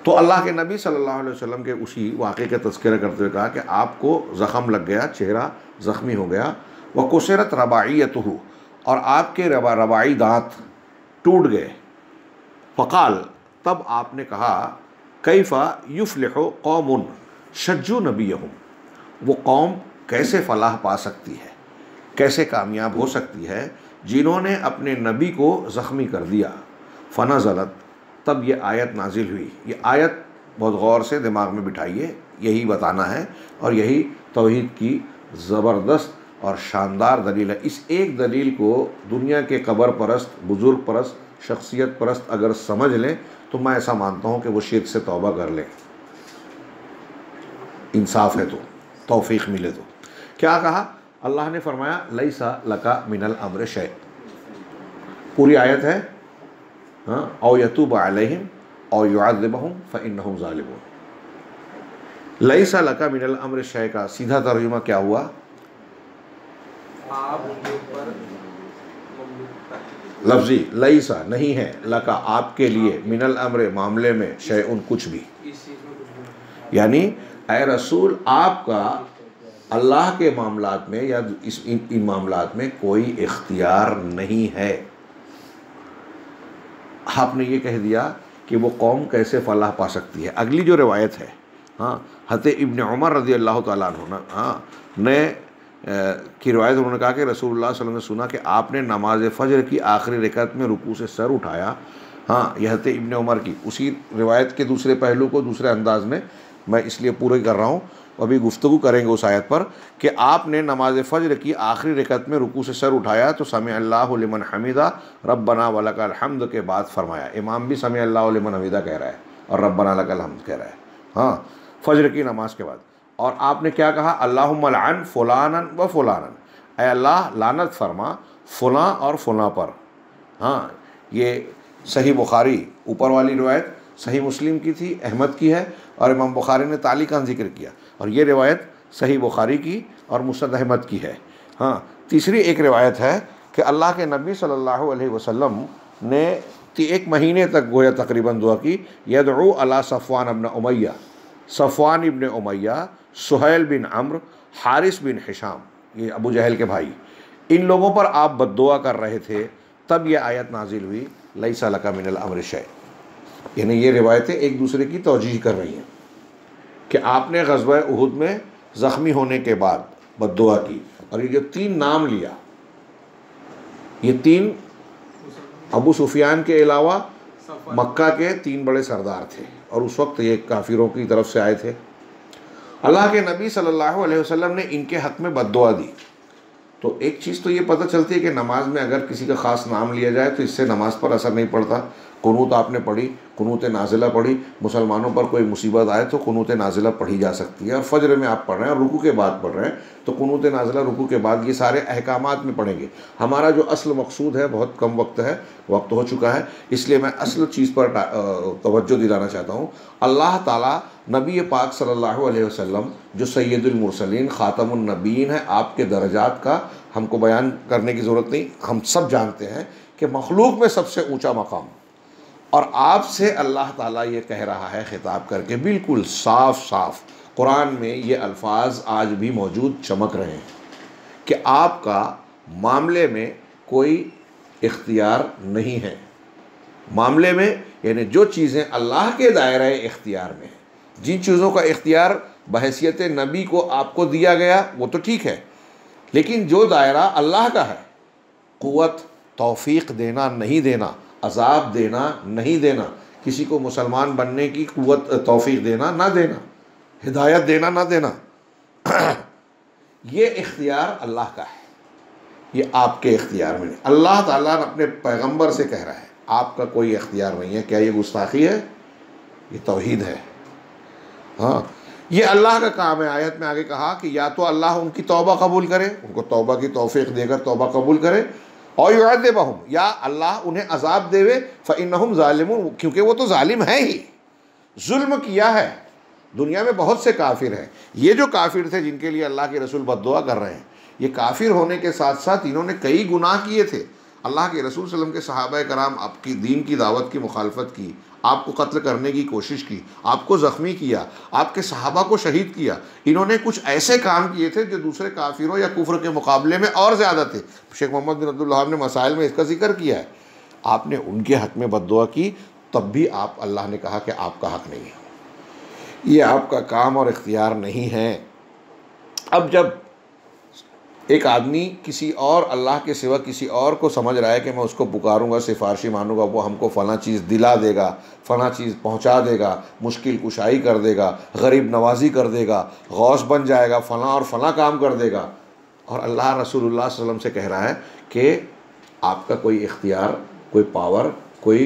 तो अल्लाह के नबी सल्लल्लाहु अलैहि वसल्लम के उसी वाक़े का तज़किरा करते हुए कहा कि आपको ज़ख़म लग गया, चेहरा ज़ख्मी हो गया, व कुसिरत रबाइयतुहु, और आपके रबा रबाई दांत टूट गए। फ़क़ाल, तब आपने कहा, कैफ़ा युफ़्लिहु कौमुन शज्जू नबियहुम, वो कौम कैसे फ़लाह पा सकती है, कैसे कामयाब हो सकती है जिन्होंने अपने नबी को ज़ख्मी कर दिया। फ़नज़लत, तब ये आयत नाजिल हुई। ये आयत बहुत गौर से दिमाग में बिठाइए, यही बताना है और यही तौहीद की ज़बरदस्त और शानदार दलील है। इस एक दलील को दुनिया के कबर परस्त, बुज़ुर्ग परस्त, शख्सियत परस्त अगर समझ लें तो मैं ऐसा मानता हूँ कि वो शिर्क से तौबा कर लें, इंसाफ है तो, तौफीक मिले तो। क्या कहा अल्लाह ने? फरमाया लैसा लका मिनल अम्र शै। पूरी आयत है, हाँ, औ यतूब अलैहिम औ युअज़्ज़िबहुम फ़इन्नहुम ज़ालिमून। लैसा लका मिनल अम्र शै का सीधा तर्जुमा क्या हुआ? आप उनके ऊपर लफ्जी लैसा नहीं है, लका आपके लिए, मिनल अम्र मामले में, शैउन कुछ भी, यानी ऐ रसूल आपका अल्लाह के मामलात में या इस इन, इन मामलात में कोई इख्तियार नहीं है। आपने ये कह दिया कि वो कौम कैसे फलाह पा सकती है। अगली जो रिवायत है, हाँ, हज़रत इब्न उमर रज़ी अल्लाह तआला अन्हु, हाँ, ने की रिवायत, उन्होंने कहा कि रसूलुल्लाह सल्लल्लाहु अलैहि वसल्लम ने सुना कि आपने नमाज फ़जर की आखिरी रकअत में रुकू से सर उठाया। हाँ, यह हज़रत इब्न उमर की उसी रिवायत के दूसरे पहलू को दूसरे अंदाज में मैं इसलिए पूरे कर रहा हूँ, अभी गुफ्तगू करेंगे उस आयत पर, कि आपने नमाज फ़जर की आखिरी रकअत में रुकू से सर उठाया तो समी अल्लाहु लिमन हमीदा रब्बना व लकल हम्द के बाद फरमाया। इमाम भी समी अल्लाहु लिमन हमीदा कह रहा है और रब्बना लकल हम्द कह रहा है, हाँ, फ़जर की नमाज के बाद। और आपने क्या कहा? अल्लाहुम्मा लअन फ़ुलानन व फ़ुलानन, ऐ अल्लाह लानत फरमा फ़ुलां और फ़ुलां पर। हाँ, ये सही बुखारी ऊपर वाली रिवायत सही मुस्लिम की थी, अहमद की है, और इमाम बुखारी ने तालिकान जिक्र किया, और ये रिवायत सही बुखारी की और मुस्नद अहमद की है। हाँ, तीसरी एक रिवायत है कि अल्लाह के नबी सल्लल्लाहु अलैहि वसल्लम ने एक महीने तक गोया तकरीबन दुआ की, यदउ अला Safwan ibn Umayya, Safwan ibn Umayya, Suhail bin Amr, Harith bin Hisham, ये अबू जहल के भाई, इन लोगों पर आप बद्दुआ कर रहे थे। तब ये आयत नाजिल हुई लैसा लका मिनल अम्र शै। यानी ये रिवायतें एक दूसरे की तौजीह कर रही हैं कि आपने ग़ज़वा उहुद में ज़ख्मी होने के बाद बद्दुआ की। और ये जो तीन नाम लिया, ये तीन अबू सुफियान के अलावा मक्का के तीन बड़े सरदार थे, और उस वक्त ये काफिरों की तरफ से आए थे। अल्लाह के नबी सल्लल्लाहु अलैहि वसल्लम ने इनके हक़ में बद्दुआ दी। तो एक चीज़ तो ये पता चलती है कि नमाज में अगर किसी का ख़ास नाम लिया जाए तो इससे नमाज पर असर नहीं पड़ता। कुनूत आपने पढ़ी, कुनूत नाजिला पढ़ी, मुसलमानों पर कोई मुसीबत आए तो कुनूत नाजिला पढ़ी जा सकती है। और फजर में आप पढ़ रहे हैं और रुकू के बाद पढ़ रहे हैं तो कुनूत नाजिला रुकू के बाद, ये सारे अहकामात में पढ़ेंगे। हमारा जो असल मकसूद है, बहुत कम वक्त है, वक्त हो चुका है, इसलिए मैं असल चीज़ पर तवज्जो दिलाना चाहता हूँ। अल्लाह ताला नबी पाक सल्लल्लाहु अलैहि वसल्लम जो सैयदुल मुरसलीन ख़ातमुन नबीयीन है, आपके दर्जात का हमको बयान करने की ज़रूरत नहीं। हम सब जानते हैं कि मखलूक में सबसे ऊँचा मकाम, और आपसे अल्लाह ताला ये कह रहा है ख़िताब करके, बिल्कुल साफ साफ कुरान में ये अल्फाज आज भी मौजूद चमक रहे हैं कि आपका मामले में कोई इख्तियार नहीं है। मामले में यानी जो चीज़ें अल्लाह के दायरे इख्तियार में हैं, जिन चीज़ों का इख्तियार बहैसियत नबी को आपको दिया गया वो तो ठीक है, लेकिन जो दायरा अल्लाह का है, क़ुव्वत, तौफ़ीक़ देना नहीं देना, अज़ाब देना नहीं देना, किसी को मुसलमान बनने की क़ुव्वत तौफ़ीक़ देना ना देना, हिदायत देना ना देना, ये इख्तियार अल्लाह का है, ये आपके इख्तियार में नहीं। अल्लाह ताला अपने पैगंबर से कह रहा है आपका कोई इख्तियार नहीं है। क्या ये गुस्ताखी है? ये तौहीद है। हाँ, ये अल्लाह का काम है। आयत में आगे कहा कि या तो अल्लाह उनकी तौबा कबूल करे, उनको तौबा की तौफ़ीक़ देकर तौबा कबूल करे, और युअज़्ज़िबहुम, या अल्लाह उन्हें अज़ाब देवे, फ़इन्नहुम ज़ालिमून, क्योंकि वो तो ज़ालिम है ही, जुल्म किया है। दुनिया में बहुत से काफिर हैं। ये जो काफिर थे जिनके लिए अल्लाह के रसूल बद्दुआ कर रहे हैं, ये काफिर होने के साथ साथ इन्होंने कई गुनाह किए थे। अल्लाह के रसूल सल्लल्लाहु अलैहि वसल्लम के सहाबा कराम आपकी दीन की दावत की मुखालफत की, आपको कत्ल करने की कोशिश की, आपको ज़ख्मी किया, आपके सहाबा को शहीद किया। इन्होंने कुछ ऐसे काम किए थे जो दूसरे काफिरों या कुफ्र के मुकाबले में और ज़्यादा थे। शेख मोहम्मद बिन अब्दुल वहाब ने मसाइल में इसका जिक्र किया है। आपने उनके हक़ में बद्दुआ की, तब भी आप अल्लाह ने कहा कि आपका हक़ नहीं है, ये आपका काम और इख्तियार नहीं है। अब जब एक आदमी किसी और अल्लाह के सिवा किसी और को समझ रहा है कि मैं उसको पुकारूंगा, सिफारशी मानूंगा, वो हमको फ़लाँ चीज़ दिला देगा, फ़लाँ चीज़ पहुंचा देगा, मुश्किल कुशाई कर देगा, गरीब नवाजी कर देगा, गौस बन जाएगा, फ़लाँ और फ़लाँ काम कर देगा, और अल्लाह रसूलुल्लाह सल्लल्लाहु अलैहि वसल्लम से कह रहा है कि आपका कोई इख्तियार, कोई पावर, कोई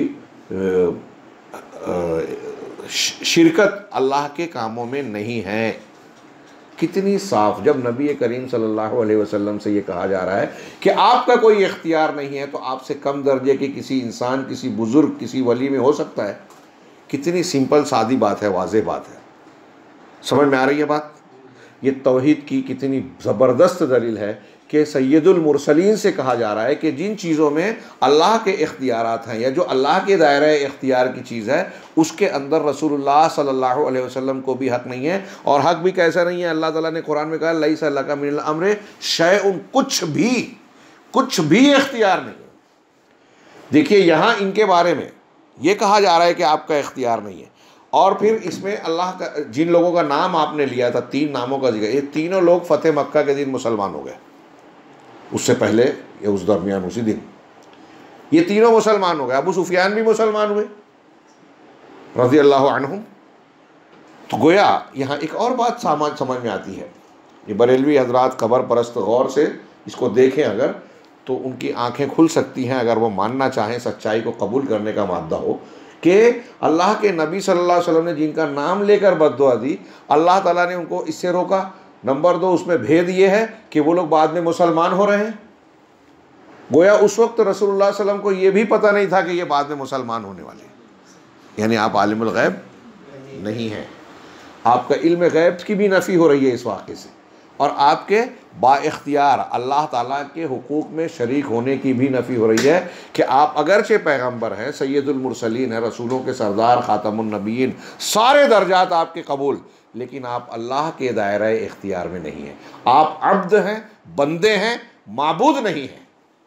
आ, आ, शिरकत अल्लाह के कामों में नहीं है। कितनी साफ, जब नबी करीम सल्लल्लाहु अलैहि वसल्लम से ये कहा जा रहा है कि आपका कोई इख्तियार नहीं है, तो आपसे कम दर्जे के किसी इंसान, किसी बुज़ुर्ग, किसी वली में हो सकता है? कितनी सिंपल सादी बात है, वाज़ेह बात है। समझ में आ रही है बात? ये तौहीद की कितनी ज़बरदस्त दलील है कि सैयदुल मुरसलीन से कहा जा रहा है कि जिन चीज़ों में अल्लाह के इख्तियारात हैं या जो अल्लाह के दायरे इख्तियार की चीज़ है, उसके अंदर रसूलुल्लाह सल्लल्लाहु अलैहि वसल्लम को भी हक़ नहीं है। और हक़ भी कैसा नहीं है? अल्लाह ताला ने कुरान में कहा लैसा लका मिनल अम्रि शैउन, कुछ भी कुछ भी इख्तियार नहीं है। देखिए यहाँ इनके बारे में ये कहा जा रहा है कि आपका इख्तियार नहीं है, और फिर इसमें अल्लाह का जिन लोगों का नाम आपने लिया था, तीन नामों का जिक्र, ये तीनों लोग फ़तेह मक्का के दिन मुसलमान हो गए, उससे पहले या उस दरमियान उसी दिन ये तीनों मुसलमान हो गए। अबू सुफियान भी मुसलमान हुए रज़ी अल्लाह अन्हुम। तो गोया यहाँ एक और बात सामान समझ में आती है, ये बरेलवी हजरात खबर परस्त गौर से इसको देखें अगर, तो उनकी आंखें खुल सकती हैं अगर वो मानना चाहें, सच्चाई को कबूल करने का मादा हो कि अल्लाह के नबी सल्लल्लाहु अलैहि वसल्लम ने जिनका नाम लेकर बद्दुआ दी, अल्लाह ताला ने उनको इससे रोका। नंबर दो, उसमें भेद ये है कि वो लोग बाद में मुसलमान हो रहे हैं। गोया उस वक्त रसूलुल्लाह सल्लल्लाहु अलैहि वसल्लम को ये भी पता नहीं था कि ये बाद में मुसलमान होने वाले हैं। यानी आप आलिमुल गैब नहीं हैं, आपका इल्म गैब की भी नफ़ी हो रही है इस वाक़े से, और आपके बाइख्तियार अल्लाह ताला के हुकूक में शरीक होने की भी नफ़ी हो रही है कि आप अगरचे पैगंबर हैं, सैयदुल मुरसलीन हैं, रसूलों के सरदार, ख़ातमुन नबीयीन, सारे दर्जात आपके कबूल, लेकिन आप अल्लाह के दायरे इख्तियार में नहीं हैं। आप अब्द हैं, बंदे हैं, माबूद नहीं हैं।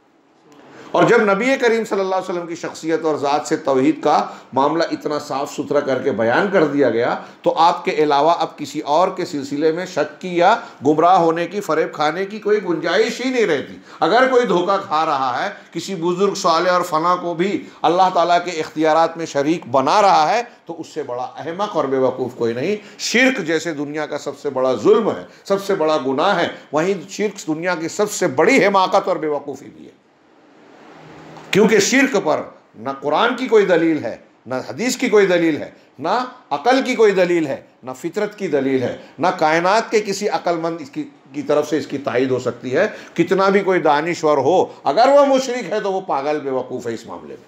और जब नबी करीम सल्लल्लाहु अलैहि वसल्लम की शख्सियत और ज़ात से तौहीद का मामला इतना साफ़ सुथरा करके बयान कर दिया गया, तो आपके अलावा अब किसी और के सिलसिले में शक की या गुमराह होने की, फ़रेब खाने की कोई गुंजाइश ही नहीं रहती। अगर कोई धोखा खा रहा है, किसी बुज़ुर्ग साले और फ़ना को भी अल्लाह ताला के इख्तियारात में शरीक बना रहा है, तो उससे बड़ा अहमक और बेवकूफ़ कोई नहीं। शिर्क जैसे दुनिया का सबसे बड़ा जुल्म है, सबसे बड़ा गुनाह है, वहीं शिर्क दुनिया की सबसे बड़ी हिमाकत और बेवकूफ़ी भी है। क्योंकि शिर्क पर न कुरान की कोई दलील है, न हदीस की कोई दलील है, न अकल की कोई दलील है, न फितरत की दलील है, न कायनात के किसी अक्लमंद इसकी की तरफ से इसकी तायद हो सकती है। कितना भी कोई दानिश्वर हो, अगर वह मुशरिक है तो वो पागल बेवकूफ़ है इस मामले में।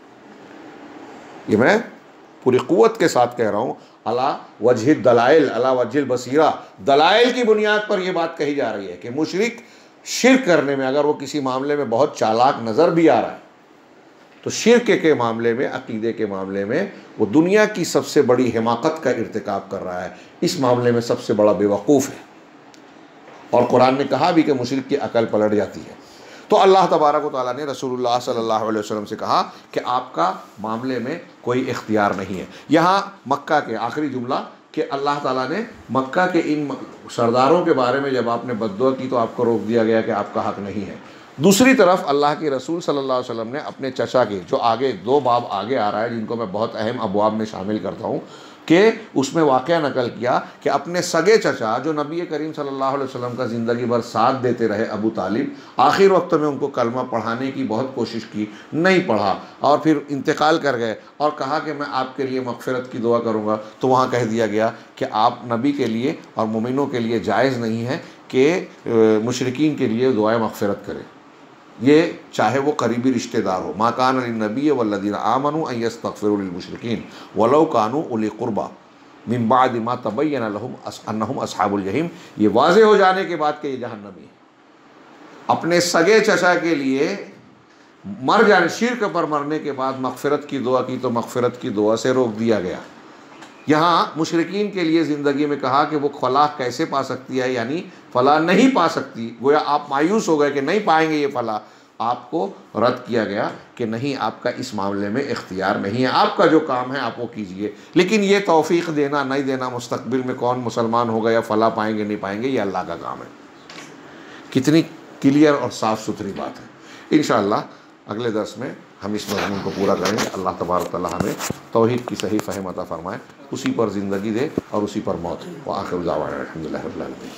ये मैं पूरी क़ुव्वत के साथ कह रहा हूँ, अला वजह दलाइल, अला वजह बसीरा, दलाइल की बुनियाद पर यह बात कही जा रही है कि मुशरिक शिर्क करने में अगर वो किसी मामले में बहुत चालाक नज़र भी आ रहा है, तो शिर्क के मामले में, अकीदे के मामले में वो दुनिया की सबसे बड़ी हिमाकत का इर्तिकाब कर रहा है, इस मामले में सबसे बड़ा बेवकूफ़ है। और कुरान ने कहा भी कि मुशरिक की अकल पलट जाती है। तो अल्लाह तबारक व तआला ने रसूलुल्लाह सल्लल्लाहु अलैहि वसल्लम से कहा कि आपका मामले में कोई इख्तियार नहीं है। यहाँ मक्का के आखिरी जुमला कि अल्लाह ताला ने मक्का के इन सरदारों के बारे में जब आपने बद्दुआ की तो आपको रोक दिया गया कि आपका हक़ नहीं है। दूसरी तरफ अल्लाह के रसूल सल्लल्लाहु अलैहि वसल्लम ने अपने चचा के, जो आगे दो बाब आगे आ रहा है जिनको मैं बहुत अहम अबवाब में शामिल करता हूँ, कि उसमें वाक़या नकल किया कि अपने सगे चचा जो नबी करीम सल्लल्लाहु अलैहि वसल्लम का ज़िंदगी भर साथ देते रहे, अबू तालिब, आखिर वक्त में उनको कलमा पढ़ाने की बहुत कोशिश की, नहीं पढ़ा और फिर इंतकाल कर गए और कहा कि मैं आपके लिए मग़फ़िरत की दुआ करूँगा। तो वहाँ कह दिया गया कि आप नबी के लिए और मोमिनों के लिए जायज़ नहीं है कि मुशरिकीन के लिए दुआए मग़फ़िरत करें, ये चाहे वो करीबी रिश्तेदार हो। मा कान लिन्नबी वल्लज़ीना आमनू अन यस्तग़फ़िरू लिलमुशरिकीन वलौ कानू उली क़ुरबा मिन बादि मा तबय्यन लहुम अन्नहुम अस्हाबुल जहीम। ये वाज़ेह हो जाने के बाद कि ये जहन्नमी है। अपने सगे चचा के लिए मर जाने, शिर्क पर मरने के बाद मग़फ़िरत की दुआ की तो मग़फ़िरत की दुआ से रोक दिया गया। यहाँ मुशरिकीन के लिए ज़िंदगी में कहा कि वो फलाह कैसे पा सकती है, यानी फलाह नहीं पा सकती। गोया आप मायूस हो गए कि नहीं पाएंगे ये फलाह, आपको रद्द किया गया कि नहीं, आपका इस मामले में इख्तियार नहीं है, आपका जो काम है आप वो कीजिए। लेकिन ये तौफ़ीक़ देना नहीं देना, मुस्तक़बिल में कौन मुसलमान होगा या फलाह पाएंगे नहीं पाएंगे, ये अल्लाह का काम है। कितनी क्लियर और साफ़ सुथरी बात है। इंशाअल्लाह अगले दर्स में हम इस मज़मून को पूरा करेंगे। अल्लाह तबारक तआला हमें तौहीद की सही फ़हम अता फ़रमाए, उसी पर ज़िंदगी दे और उसी पर मौत। व आखिर दावाना अल्हम्दुलिल्लाहि रब्बिल आलमीन।